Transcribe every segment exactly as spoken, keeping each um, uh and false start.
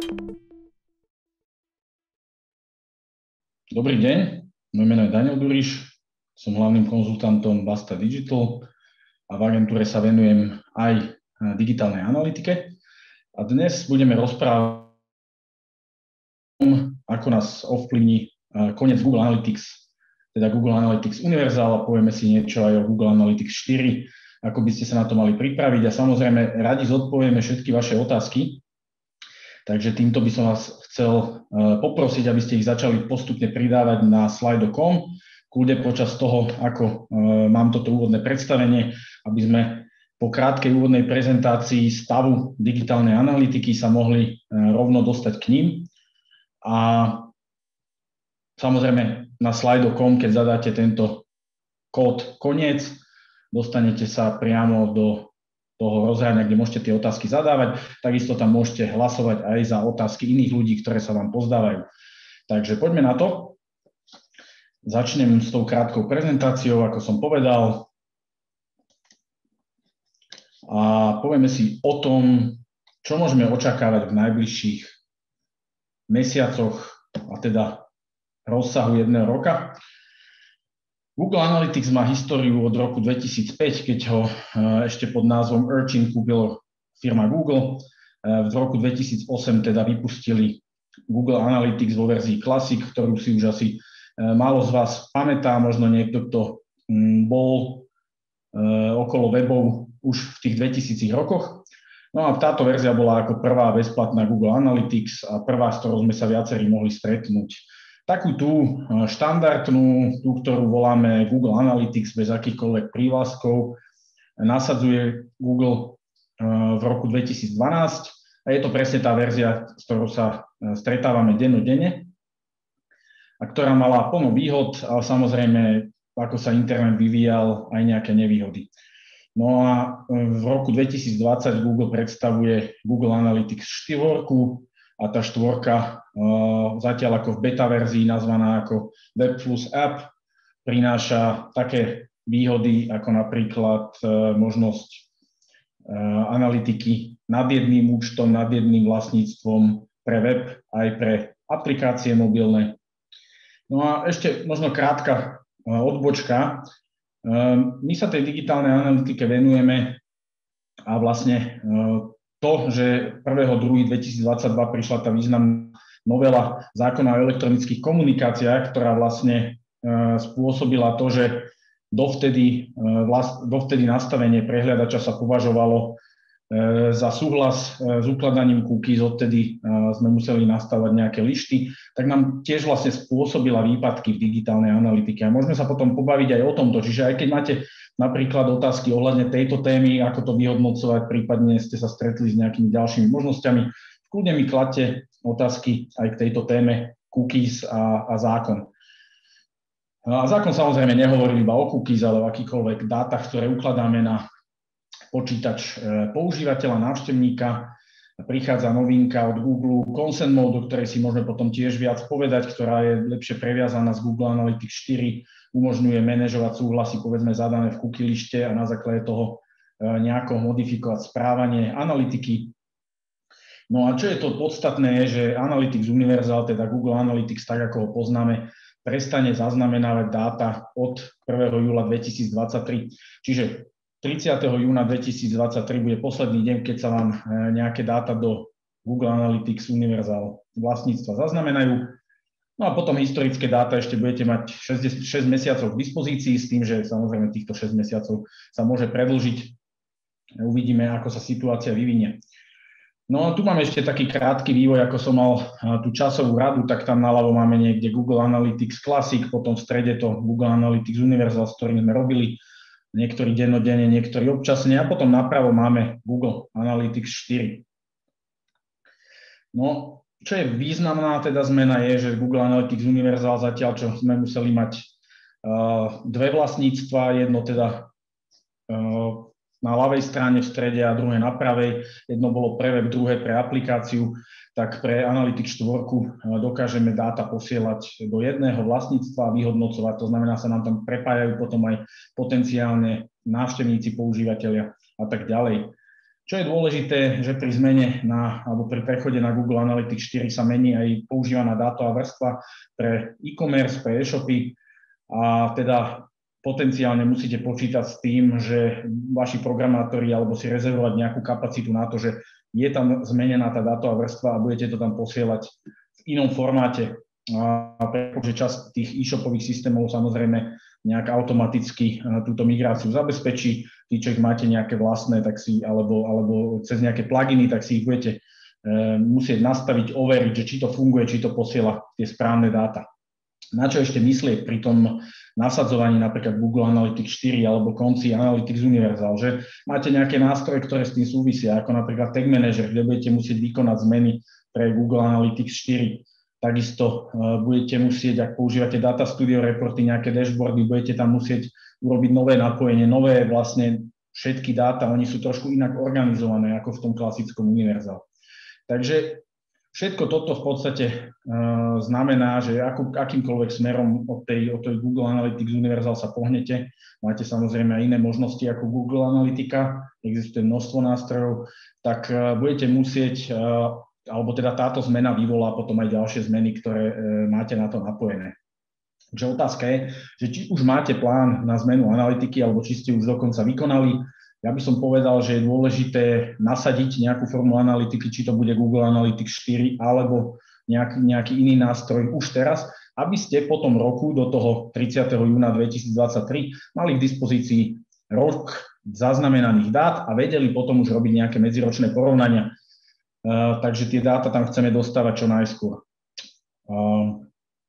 Dobrý deň, moje meno je Daniel Duriš, som hlavným konzultantom Basta Digital a v agentúre sa venujem aj digitálnej analytike. A dnes budeme rozprávať o tom, ako nás ovplyvní koniec Google Analytics, teda Google Analytics Universal, a povieme si niečo aj o Google Analytics štyri, ako by ste sa na to mali pripraviť, a samozrejme radi zodpovieme všetky vaše otázky. Takže týmto by som vás chcel poprosiť, aby ste ich začali postupne pridávať na slido bodka com, kľudne počas toho, ako mám toto úvodné predstavenie, aby sme po krátkej úvodnej prezentácii stavu digitálnej analytiky sa mohli rovno dostať k ním. A samozrejme na slido bodka com, keď zadáte tento kód koniec, dostanete sa priamo do toho rozhrania, kde môžete tie otázky zadávať. Takisto tam môžete hlasovať aj za otázky iných ľudí, ktoré sa vám pozdávajú. Takže poďme na to. Začnem s tou krátkou prezentáciou, ako som povedal. A povieme si o tom, čo môžeme očakávať v najbližších mesiacoch, a teda rozsahu jedného roka. Google Analytics má históriu od roku dvetisícpäť, keď ho ešte pod názvom Urchin kúpila firma Google. V roku dvetisícosem teda vypustili Google Analytics vo verzii Classic, ktorú si už asi málo z vás pamätá, možno niekto, kto bol okolo webov už v tých dvetisícich rokoch. No a táto verzia bola ako prvá bezplatná Google Analytics a prvá, s ktorou sme sa viacerí mohli stretnúť. Takú tú štandardnú, tú, ktorú voláme Google Analytics bez akýchkoľvek prívlastkov, nasadzuje Google v roku dvetisícdvanásť a je to presne tá verzia, s ktorou sa stretávame dennodenne a ktorá mala plno výhod, ale samozrejme, ako sa internet vyvíjal, aj nejaké nevýhody. No a v roku dvetisícdvadsať Google predstavuje Google Analytics štyri a tá štvorka zatiaľ ako v beta verzii nazvaná ako Web Plus App prináša také výhody ako napríklad možnosť analytiky nad jedným účtom, nad jedným vlastníctvom pre web aj pre aplikácie mobilné. No a ešte možno krátka odbočka. My sa tej digitálnej analytike venujeme a vlastne to, že prvého druhého dvetisícdvadsaťdva prišla tá významná novela zákona o elektronických komunikáciách, ktorá vlastne spôsobila to, že dovtedy, dovtedy nastavenie prehliadača sa považovalo za súhlas s ukladaním cookies, odtedy sme museli nastavať nejaké lišty, tak nám tiež vlastne spôsobila výpadky v digitálnej analytike. A môžeme sa potom pobaviť aj o tomto, čiže aj keď máte napríklad otázky ohľadne tejto témy, ako to vyhodnocovať, prípadne ste sa stretli s nejakými ďalšími možnosťami, kľudne mi kladte otázky aj k tejto téme cookies a, a zákon. A zákon samozrejme nehovorí iba o cookies, ale o akýchkoľvek dátach, ktoré ukladáme na počítač používateľa, návštevníka. Prichádza novinka od Google Consent Mode, o ktorej si môžeme potom tiež viac povedať, ktorá je lepšie previazaná s Google Analytics štyri, umožňuje manažovať súhlasy, povedzme, zadané v cookie lište a na základe toho nejako modifikovať správanie analytiky. No a čo je to podstatné, je, že Analytics Universal, teda Google Analytics, tak ako ho poznáme, prestane zaznamenávať dáta od prvého júla dvetisícdvadsaťtri. Čiže tridsiateho júna dvetisícdvadsaťtri bude posledný deň, keď sa vám nejaké dáta do Google Analytics Universal vlastníctva zaznamenajú. No a potom historické dáta ešte budete mať šesť mesiacov k dispozícii, s tým, že samozrejme týchto šesť mesiacov sa môže predĺžiť. Uvidíme, ako sa situácia vyvinie. No a tu máme ešte taký krátky vývoj, ako som mal tú časovú radu, tak tam naľavo máme niekde Google Analytics Classic, potom v strede to Google Analytics Universal, s ktorým sme robili, niektorí dennodenne, niektorí občasne, a potom napravo máme Google Analytics štyri. No, čo je významná teda zmena je, že Google Analytics Universal zatiaľ, čo sme museli mať uh, dve vlastníctva, jedno teda uh, na ľavej strane v strede a druhé na pravej, jedno bolo pre web, druhé pre aplikáciu, tak pre Analytics štyri dokážeme dáta posielať do jedného vlastníctva a vyhodnocovať. To znamená, sa nám tam prepájajú potom aj potenciálne návštevníci, používateľia a tak ďalej. Čo je dôležité, že pri zmene na, alebo pri prechode na Google Analytics štyri sa mení aj používaná dátová vrstva pre e-commerce, pre e-shopy a teda potenciálne musíte počítať s tým, že vaši programátori alebo si rezervovať nejakú kapacitu na to, že je tam zmenená tá dátová vrstva a budete to tam posielať v inom formáte. A pretože časť tých e-shopových systémov samozrejme nejak automaticky túto migráciu zabezpečí. Tí, čo ich máte nejaké vlastné, tak si, alebo, alebo cez nejaké pluginy, tak si ich budete e, musieť nastaviť, overiť, že či to funguje, či to posiela tie správne dáta. Na čo ešte myslieť pri tom nasadzovaní napríklad Google Analytics štyri alebo konci Analytics Universal, že máte nejaké nástroje, ktoré s tým súvisia, ako napríklad Tag Manager, kde budete musieť vykonať zmeny pre Google Analytics štyri. Takisto uh, budete musieť, ak používate Data Studio reporty, nejaké dashboardy, budete tam musieť urobiť nové napojenie, nové vlastne všetky dáta, oni sú trošku inak organizované ako v tom klasickom Universal. Takže všetko toto v podstate uh, znamená, že ako, akýmkoľvek smerom od tej, od tej Google Analytics Universal sa pohnete, máte samozrejme aj iné možnosti ako Google Analytica, existuje množstvo nástrojov, tak uh, budete musieť uh, alebo teda táto zmena vyvolá potom aj ďalšie zmeny, ktoré e, máte na to napojené. Takže otázka je, že či už máte plán na zmenu analytiky, alebo či ste už dokonca vykonali. Ja by som povedal, že je dôležité nasadiť nejakú formu analytiky, či to bude Google Analytics štyri, alebo nejaký, nejaký iný nástroj už teraz, aby ste po tom roku do toho tridsiateho júna dvetisícdvadsaťtri mali k dispozícii rok zaznamenaných dát a vedeli potom už robiť nejaké medziročné porovnania. Uh, takže tie dáta tam chceme dostávať čo najskôr. Uh,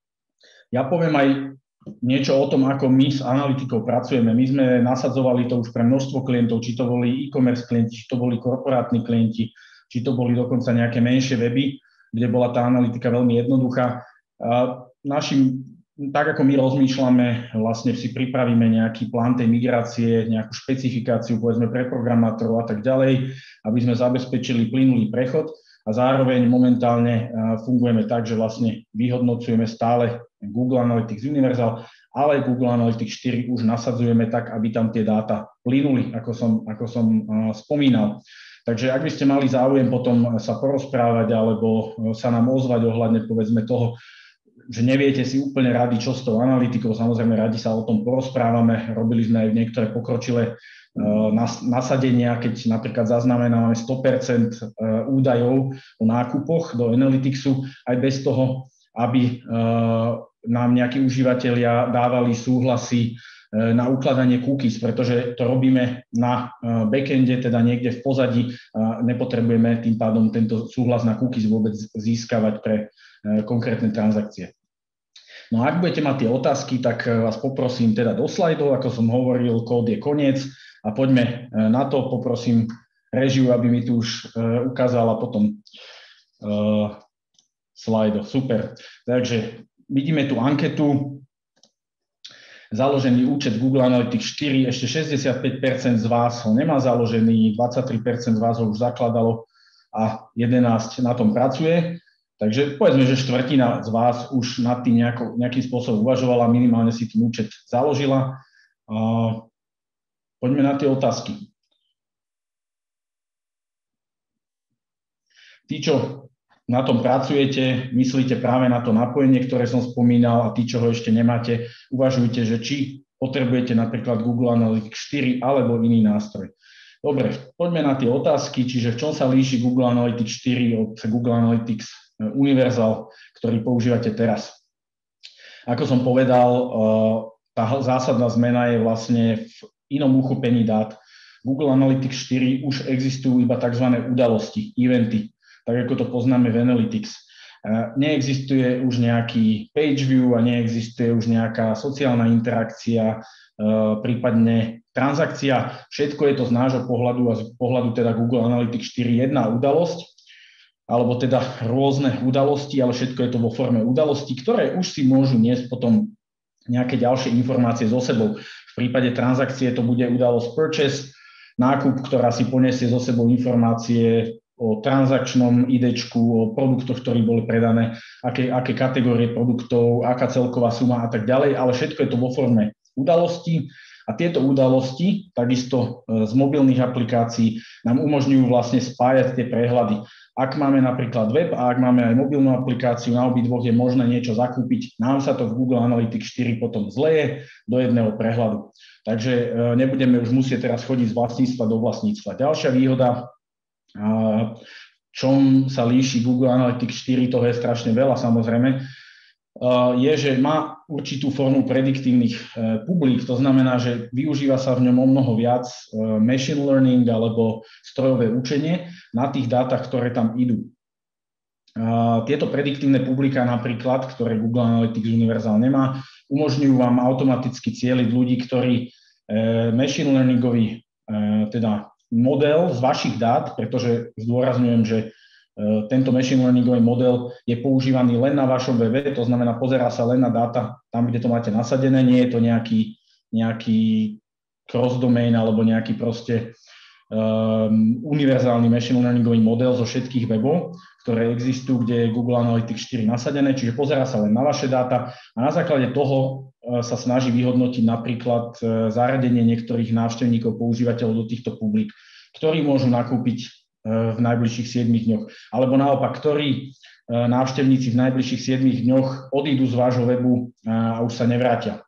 ja poviem aj niečo o tom, ako my s analytikou pracujeme. My sme nasadzovali to už pre množstvo klientov, či to boli e-commerce klienti, či to boli korporátni klienti, či to boli dokonca nejaké menšie weby, kde bola tá analytika veľmi jednoduchá. Uh, našim, tak ako my rozmýšľame, vlastne si pripravíme nejaký plán tej migrácie, nejakú špecifikáciu, povedzme pre programátorov a tak ďalej, aby sme zabezpečili plynulý prechod a zároveň momentálne fungujeme tak, že vlastne vyhodnocujeme stále Google Analytics Universal, ale Google Analytics štyri už nasadzujeme tak, aby tam tie dáta plynuli, ako som, ako som spomínal. Takže ak by ste mali záujem potom sa porozprávať alebo sa nám ozvať ohľadne povedzme toho, že neviete si úplne rady, čo s tou analytikou, samozrejme radi sa o tom porozprávame, robili sme aj niektoré pokročilé nasadenia, keď napríklad zaznamenávame sto percent údajov o nákupoch do Analyticsu, aj bez toho, aby nám nejakí užívateľia dávali súhlasy na ukladanie cookies, pretože to robíme na backende, teda niekde v pozadí, a nepotrebujeme tým pádom tento súhlas na cookies vôbec získavať pre konkrétne transakcie. No a ak budete mať tie otázky, tak vás poprosím teda do slajdov, ako som hovoril, kód je koniec a poďme na to, poprosím režiu, aby mi tu už ukázala potom uh, slajdo. Super. Takže vidíme tu anketu. Založený účet Google Analytics štyri, ešte šesťdesiatpäť percent z vás ho nemá založený, dvadsaťtri percent z vás ho už zakladalo a jedenásť percent na tom pracuje. Takže povedzme, že štvrtina z vás už nad tým nejako, nejakým spôsobom uvažovala, minimálne si ten účet založila. Uh, poďme na tie otázky. Tí, čo na tom pracujete, myslíte práve na to napojenie, ktoré som spomínal, a tí, čo ho ešte nemáte, uvažujte, že či potrebujete napríklad Google Analytics štyri alebo iný nástroj. Dobre, poďme na tie otázky, čiže v čom sa líši Google Analytics štyri od Google Analytics Universal, ktorý používate teraz. Ako som povedal, tá zásadná zmena je vlastne v inom uchopení dát. Google Analytics štyri už existujú iba tzv. Udalosti, eventy, tak ako to poznáme v Analytics. Neexistuje už nejaký page view a neexistuje už nejaká sociálna interakcia, prípadne transakcia. Všetko je to z nášho pohľadu a z pohľadu teda Google Analytics štyri jedna udalosť, alebo teda rôzne udalosti, ale všetko je to vo forme udalostí, ktoré už si môžu niesť potom nejaké ďalšie informácie so sebou. V prípade transakcie to bude udalosť purchase, nákup, ktorá si poniesie so sebou informácie o transakčnom idečku, o produktoch, ktorí boli predané, aké, aké kategórie produktov, aká celková suma a tak ďalej, ale všetko je to vo forme udalostí a A tieto udalosti, takisto z mobilných aplikácií, nám umožňujú vlastne spájať tie prehľady. Ak máme napríklad web a ak máme aj mobilnú aplikáciu, na obidvoch je možné niečo zakúpiť, nám sa to v Google Analytics štyri potom zleje do jedného prehľadu. Takže nebudeme už musieť teraz chodiť z vlastníctva do vlastníctva. Ďalšia výhoda, čom sa líši Google Analytics štyri, toho je strašne veľa samozrejme, je, že má určitú formu prediktívnych publik, to znamená, že využíva sa v ňom o mnoho viac machine learning alebo strojové učenie na tých dátach, ktoré tam idú. Tieto prediktívne publiká napríklad, ktoré Google Analytics Universal nemá, umožňujú vám automaticky cieliť ľudí, ktorí machine learningový teda model z vašich dát, pretože zdôrazňujem, že tento machine learningový model je používaný len na vašom webe, to znamená, pozerá sa len na dáta tam, kde to máte nasadené, nie je to nejaký, nejaký cross-domain alebo nejaký proste um, univerzálny machine learningový model zo všetkých webov, ktoré existujú, kde je Google Analytics štyri nasadené, čiže pozerá sa len na vaše dáta a na základe toho uh, sa snaží vyhodnotiť napríklad uh, zaradenie niektorých návštevníkov, používateľov do týchto publik, ktorí môžu nakúpiť v najbližších siedmich dňoch. Alebo naopak, ktorí návštevníci v najbližších siedmich dňoch odídu z vášho webu a už sa nevrátia.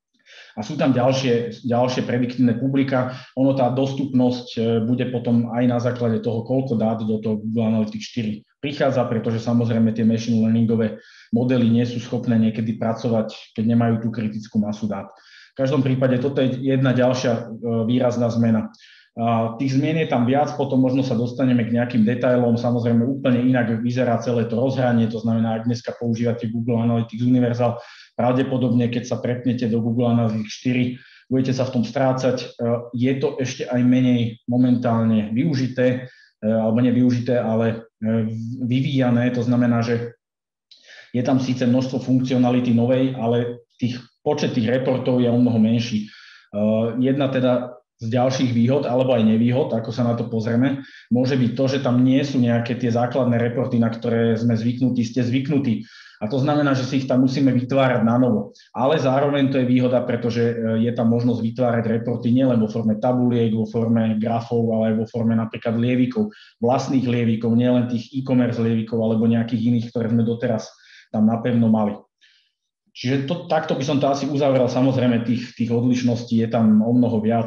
A sú tam ďalšie, ďalšie prediktívne publika. Ono tá dostupnosť bude potom aj na základe toho, koľko dát do toho Google Analytics štyri prichádza, pretože samozrejme tie machine learningové modely nie sú schopné niekedy pracovať, keď nemajú tú kritickú masu dát. V každom prípade toto je jedna ďalšia výrazná zmena. Tých zmien je tam viac, potom možno sa dostaneme k nejakým detailom, samozrejme úplne inak vyzerá celé to rozhranie, to znamená, ak dneska používate Google Analytics Universal, pravdepodobne, keď sa prepnete do Google Analytics štyri, budete sa v tom strácať. Je to ešte aj menej momentálne využité, alebo nevyužité, ale vyvíjané, to znamená, že je tam síce množstvo funkcionality novej, ale tých počet tých reportov je o mnoho menší. Jedna teda z ďalších výhod, alebo aj nevýhod, ako sa na to pozrieme, môže byť to, že tam nie sú nejaké tie základné reporty, na ktoré sme zvyknutí, ste zvyknutí. A to znamená, že si ich tam musíme vytvárať na novo. Ale zároveň to je výhoda, pretože je tam možnosť vytvárať reporty nielen vo forme tabuliek, vo forme grafov, ale aj vo forme napríklad lievikov, vlastných lievikov, nielen tých e-commerce lievikov alebo nejakých iných, ktoré sme doteraz tam napevno mali. Čiže to, takto by som to asi uzavrel. Samozrejme, tých, tých odlišností je tam o mnoho viac.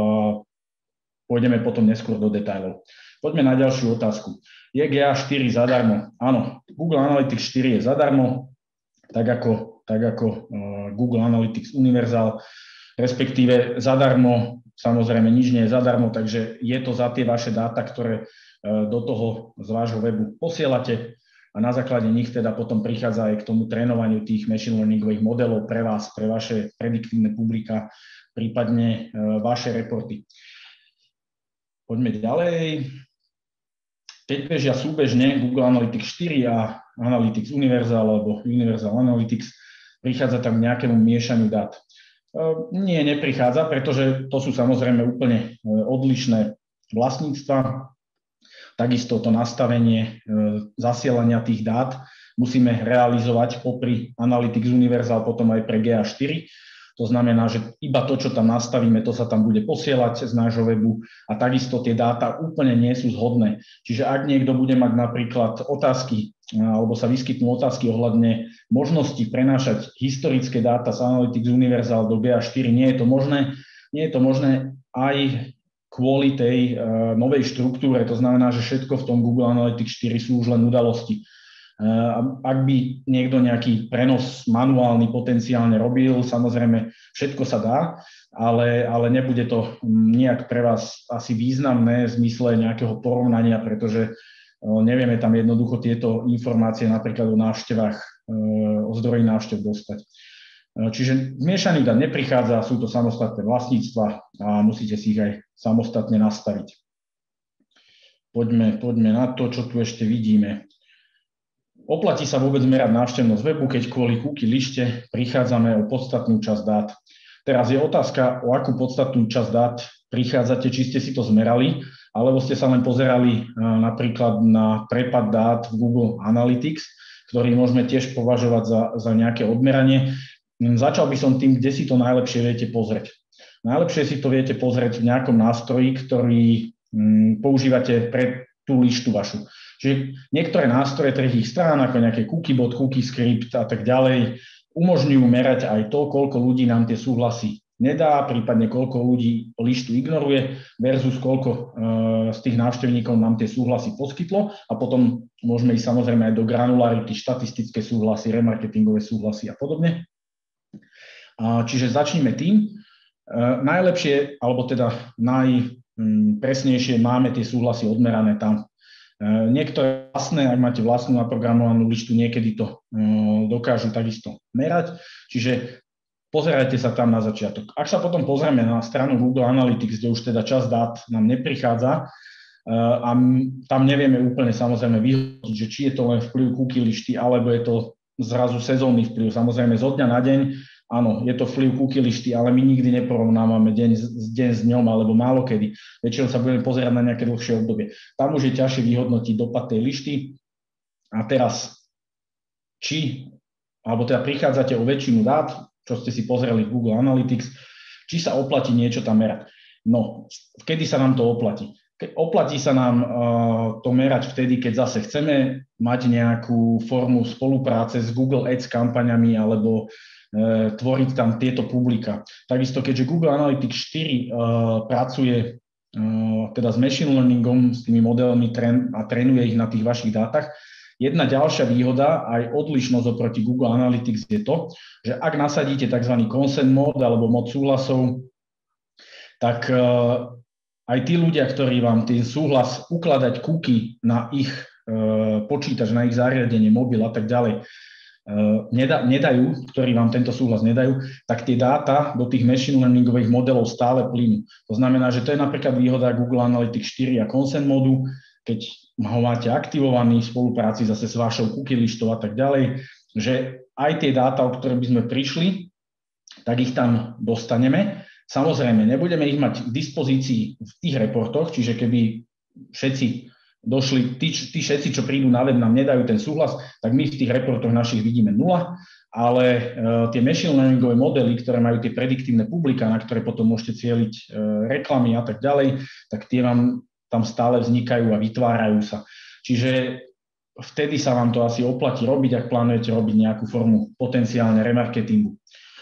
Pôjdeme potom neskôr do detailov. Poďme na ďalšiu otázku. Je G A štyri zadarmo? Áno, Google Analytics štyri je zadarmo, tak ako, tak ako Google Analytics Universal, respektíve zadarmo, samozrejme nič nie je zadarmo, takže je to za tie vaše dáta, ktoré do toho z vášho webu posielate. A na základe nich teda potom prichádza aj k tomu trénovaniu tých machine learningových modelov pre vás, pre vaše prediktívne publika, prípadne vaše reporty. Poďme ďalej. Keď bežia súbežne Google Analytics štyri a Analytics Universal alebo Universal Analytics, prichádza tam k nejakému miešaniu dát. Nie, neprichádza, pretože to sú samozrejme úplne odlišné vlastníctva. Takisto to nastavenie zasielania tých dát musíme realizovať popri Analytics Universal potom aj pre G A štyri. To znamená, že iba to, čo tam nastavíme, to sa tam bude posielať z nášho webu a takisto tie dáta úplne nie sú zhodné. Čiže ak niekto bude mať napríklad otázky alebo sa vyskytnú otázky ohľadne možnosti prenášať historické dáta z Analytics Universal do G A štyri, nie je to možné. Nie je to možné aj kvôli tej uh, novej štruktúre. To znamená, že všetko v tom Google Analytics štyri sú už len udalosti. Uh, ak by niekto nejaký prenos manuálny potenciálne robil, samozrejme všetko sa dá, ale, ale nebude to nejak pre vás asi významné v zmysle nejakého porovnania, pretože uh, nevieme tam jednoducho tieto informácie napríklad o návštevách, uh, o zdroji návštev dostať. Uh, čiže zmiešaný dát neprichádza, sú to samostatné vlastníctva a musíte si ich aj samostatne nastaviť. Poďme, poďme na to, čo tu ešte vidíme. Oplatí sa vôbec merať návštevnosť webu, keď kvôli cookie lište prichádzame o podstatnú časť dát. Teraz je otázka, o akú podstatnú časť dát prichádzate, či ste si to zmerali, alebo ste sa len pozerali napríklad na prepad dát v Google Analytics, ktorý môžeme tiež považovať za, za nejaké odmeranie. Začal by som tým, kde si to najlepšie viete pozrieť. najlepšie si to viete pozrieť v nejakom nástroji, ktorý mm, používate pre tú lištu vašu. Čiže niektoré nástroje tretích strán, ako nejaké cookiebot, cookiescript a tak ďalej, umožňujú merať aj to, koľko ľudí nám tie súhlasy nedá, prípadne koľko ľudí lištu ignoruje versus koľko e, z tých návštevníkov nám tie súhlasy poskytlo a potom môžeme ísť samozrejme aj do granularity, štatistické súhlasy, remarketingové súhlasy a podobne. A, čiže začneme tým. E, najlepšie, alebo teda najpresnejšie máme tie súhlasy odmerané tam. E, niektoré vlastné, ak máte vlastnú naprogramovanú lištu, niekedy to e, dokážu takisto merať. Čiže pozerajte sa tam na začiatok. Ak sa potom pozrieme na stranu Google Analytics, kde už teda časť dát nám neprichádza a tam nevieme úplne samozrejme vyhodnotiť, že či je to len vplyv cookie lišty, alebo je to zrazu sezónny vplyv. Samozrejme zo dňa na deň, áno, je to vplyv cookie lišty, ale my nikdy neporovnávame deň, deň s dňom alebo málo kedy. Väčšinou sa budeme pozerať na nejaké dlhšie obdobie. Tam už je ťažšie vyhodnotiť dopad tej lišty. A teraz, či, alebo teda prichádzate o väčšinu dát, čo ste si pozreli v Google Analytics, či sa oplatí niečo tam merať. No, kedy sa nám to oplatí? Ke, oplatí sa nám uh, to merať vtedy, keď zase chceme mať nejakú formu spolupráce s Google Ads kampaňami alebo uh, tvoriť tam tieto publika. Takisto, keďže Google Analytics štyri uh, pracuje uh, teda s machine learningom, s tými modelmi tren, a trénuje ich na tých vašich dátach, jedna ďalšia výhoda, aj odlišnosť oproti Google Analytics je to, že ak nasadíte tzv. Consent mode alebo mod súhlasov, tak uh, aj tí ľudia, ktorí vám ten súhlas ukladať cookie na ich uh, počítač, na ich zariadenie, mobil a tak ďalej, uh, neda, nedajú, ktorí vám tento súhlas nedajú, tak tie dáta do tých machine learningových modelov stále plynú. To znamená, že to je napríklad výhoda Google Analytics štyri a Consent modu, keď ho máte aktivovaný v spolupráci zase s vašou cookie lištou a tak ďalej, že aj tie dáta, o ktoré by sme prišli, tak ich tam dostaneme. Samozrejme, nebudeme ich mať k dispozícii v tých reportoch, čiže keby všetci došli, tí, tí všetci, čo prídu na web, nám nedajú ten súhlas, tak my v tých reportoch našich vidíme nula, ale uh, tie machine learningové modely, ktoré majú tie prediktívne publika, na ktoré potom môžete cieliť uh, reklamy a tak ďalej, tak tie vám tam stále vznikajú a vytvárajú sa. Čiže vtedy sa vám to asi oplatí robiť, ak plánujete robiť nejakú formu potenciálne remarketingu.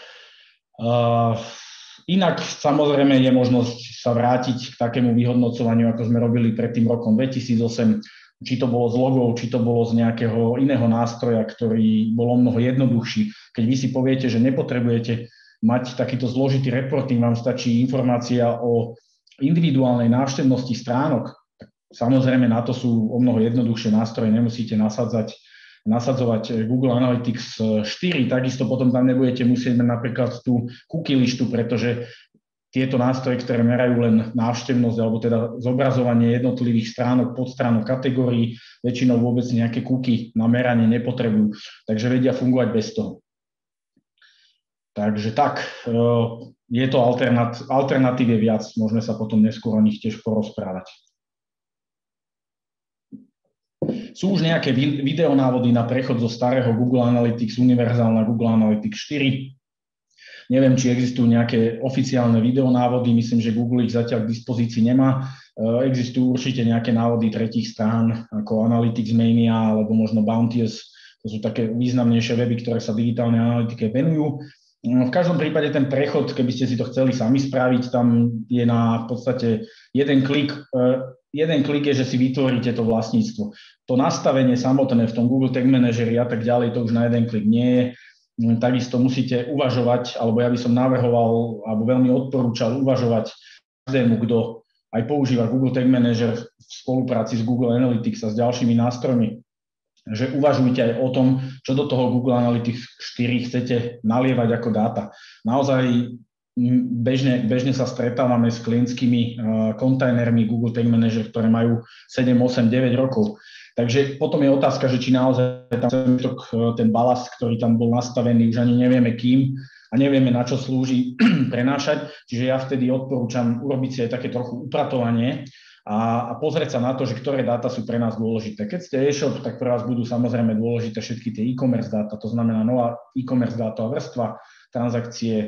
Uh, inak samozrejme je možnosť sa vrátiť k takému vyhodnocovaniu, ako sme robili pred tým rokom dvetisícosem, či to bolo z logov, či to bolo z nejakého iného nástroja, ktorý bol mnoho jednoduchší. Keď vy si poviete, že nepotrebujete mať takýto zložitý reporting, vám stačí informácia o individuálnej návštevnosti stránok, tak samozrejme na to sú o mnoho jednoduchšie nástroje, nemusíte nasadzať, nasadzovať Google Analytics štyri, takisto potom tam nebudete musieť mať napríklad tú cookie lištu, pretože tieto nástroje, ktoré merajú len návštevnosť alebo teda zobrazovanie jednotlivých stránok, podstránok, kategórií, väčšinou vôbec nejaké cookie na meranie nepotrebujú, takže vedia fungovať bez toho. Takže tak, je to alternat, alternatív je viac, môžeme sa potom neskôr o nich tiež porozprávať. Sú už nejaké videonávody na prechod zo starého Google Analytics Universal na Google Analytics štyri. Neviem, či existujú nejaké oficiálne videonávody, myslím, že Google ich zatiaľ k dispozícii nemá. Existujú určite nejaké návody tretích strán, ako Analytics Mania alebo možno Bounteous. To sú také významnejšie weby, ktoré sa digitálnej analytike venujú. V každom prípade ten prechod, keby ste si to chceli sami spraviť, tam je na v podstate jeden klik. Jeden klik je, že si vytvoríte to vlastníctvo. To nastavenie samotné v tom Google Tag Manageri a tak ďalej, to už na jeden klik nie je. Takisto musíte uvažovať, alebo ja by som navrhoval, alebo veľmi odporúčal uvažovať každému, kto aj používa Google Tag Manager v spolupráci s Google Analytics a s ďalšími nástrojmi, že uvažujte aj o tom, čo do toho Google Analytics štyri chcete nalievať ako dáta. Naozaj bežne, bežne sa stretávame s klientskými uh, kontajnermi Google Tag Manager, ktoré majú sedem, osem, deväť rokov. Takže potom je otázka, že či naozaj tam ten balast, ktorý tam bol nastavený, už ani nevieme kým a nevieme, na čo slúži prenášať. Čiže ja vtedy odporúčam urobiť si aj také trochu upratovanie a, a pozrieť sa na to, že ktoré dáta sú pre nás dôležité. Keď ste e-shop, tak pre vás budú samozrejme dôležité všetky tie e-commerce dáta, to znamená nová e-commerce dátová vrstva, transakcie,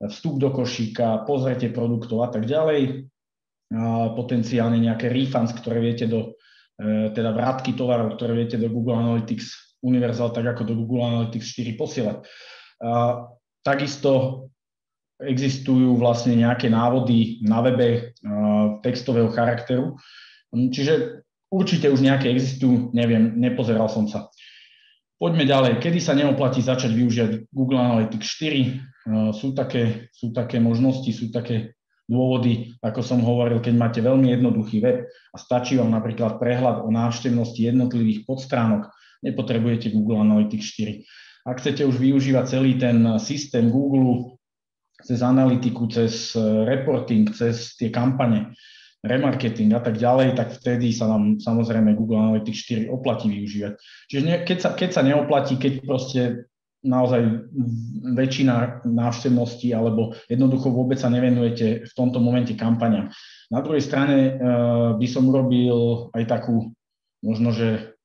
vstup do košíka, pozretie produktov a tak ďalej, a potenciálne nejaké refunds, ktoré viete do, teda vrátky tovarov, ktoré viete do Google Analytics Universal, tak ako do Google Analytics štyri posielať. A takisto existujú vlastne nejaké návody na webe textového charakteru, čiže určite už nejaké existujú, neviem, nepozeral som sa. Poďme ďalej. Kedy sa neoplatí začať využívať Google Analytics štyri? Sú také, sú také možnosti, sú také dôvody, ako som hovoril, keď máte veľmi jednoduchý web a stačí vám napríklad prehľad o návštevnosti jednotlivých podstránok, nepotrebujete Google Analytics štyri. Ak chcete už využívať celý ten systém Google cez analytiku, cez reporting, cez tie kampane, remarketing a tak ďalej, tak vtedy sa nám samozrejme Google Analytics štyri oplatí využívať. Čiže ne, keď, sa, keď sa neoplatí, keď proste naozaj väčšina návštevností alebo jednoducho vôbec sa nevenujete v tomto momente kampaniam. Na druhej strane e, by som urobil aj takú, možno, že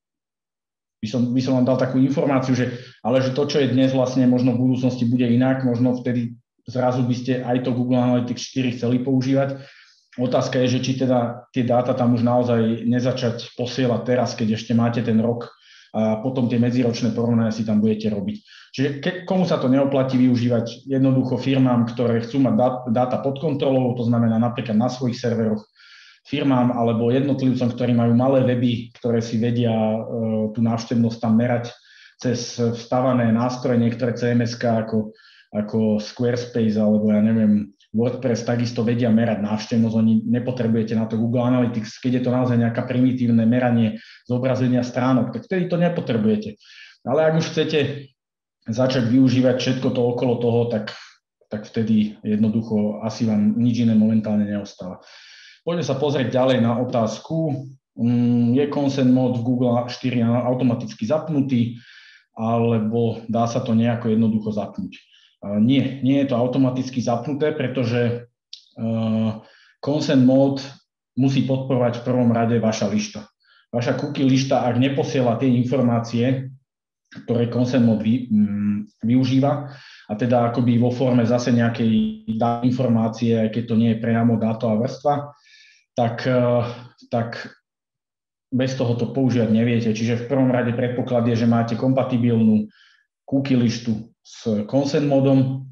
by som, by som vám dal takú informáciu, že ale že to, čo je dnes vlastne možno v budúcnosti bude inak, možno vtedy zrazu by ste aj to Google Analytics štyri chceli používať. Otázka je, že či teda tie dáta tam už naozaj nezačať posielať teraz, keď ešte máte ten rok a potom tie medziročné porovnania si tam budete robiť. Čiže ke, komu sa to neoplatí využívať jednoducho firmám, ktoré chcú mať dát, dáta pod kontrolou, to znamená napríklad na svojich serveroch, firmám alebo jednotlivcom, ktorí majú malé weby, ktoré si vedia e, tú návštevnosť tam merať cez vstavané nástroje, niektoré cé em eska ako, ako Squarespace alebo ja neviem, WordPress takisto vedia merať návštevnosť, oni nepotrebujete na to Google Analytics, keď je to naozaj nejaké primitívne meranie zobrazenia stránok, tak vtedy to nepotrebujete. Ale ak už chcete začať využívať všetko to okolo toho, tak, tak vtedy jednoducho asi vám nič iné momentálne neostáva. Poďme sa pozrieť ďalej na otázku. Je consent mode v Google štyri automaticky zapnutý, alebo dá sa to nejako jednoducho zapnúť? Nie, nie je to automaticky zapnuté, pretože uh, consent mode musí podporovať v prvom rade vaša lišta. Vaša cookie lišta, ak neposiela tie informácie, ktoré consent mode vy, um, využíva, a teda akoby vo forme zase nejakej informácie, aj keď to nie je priamo dátová vrstva, tak, uh, tak bez toho to používať neviete. Čiže v prvom rade predpoklad je, že máte kompatibilnú cookie lištu s consent modom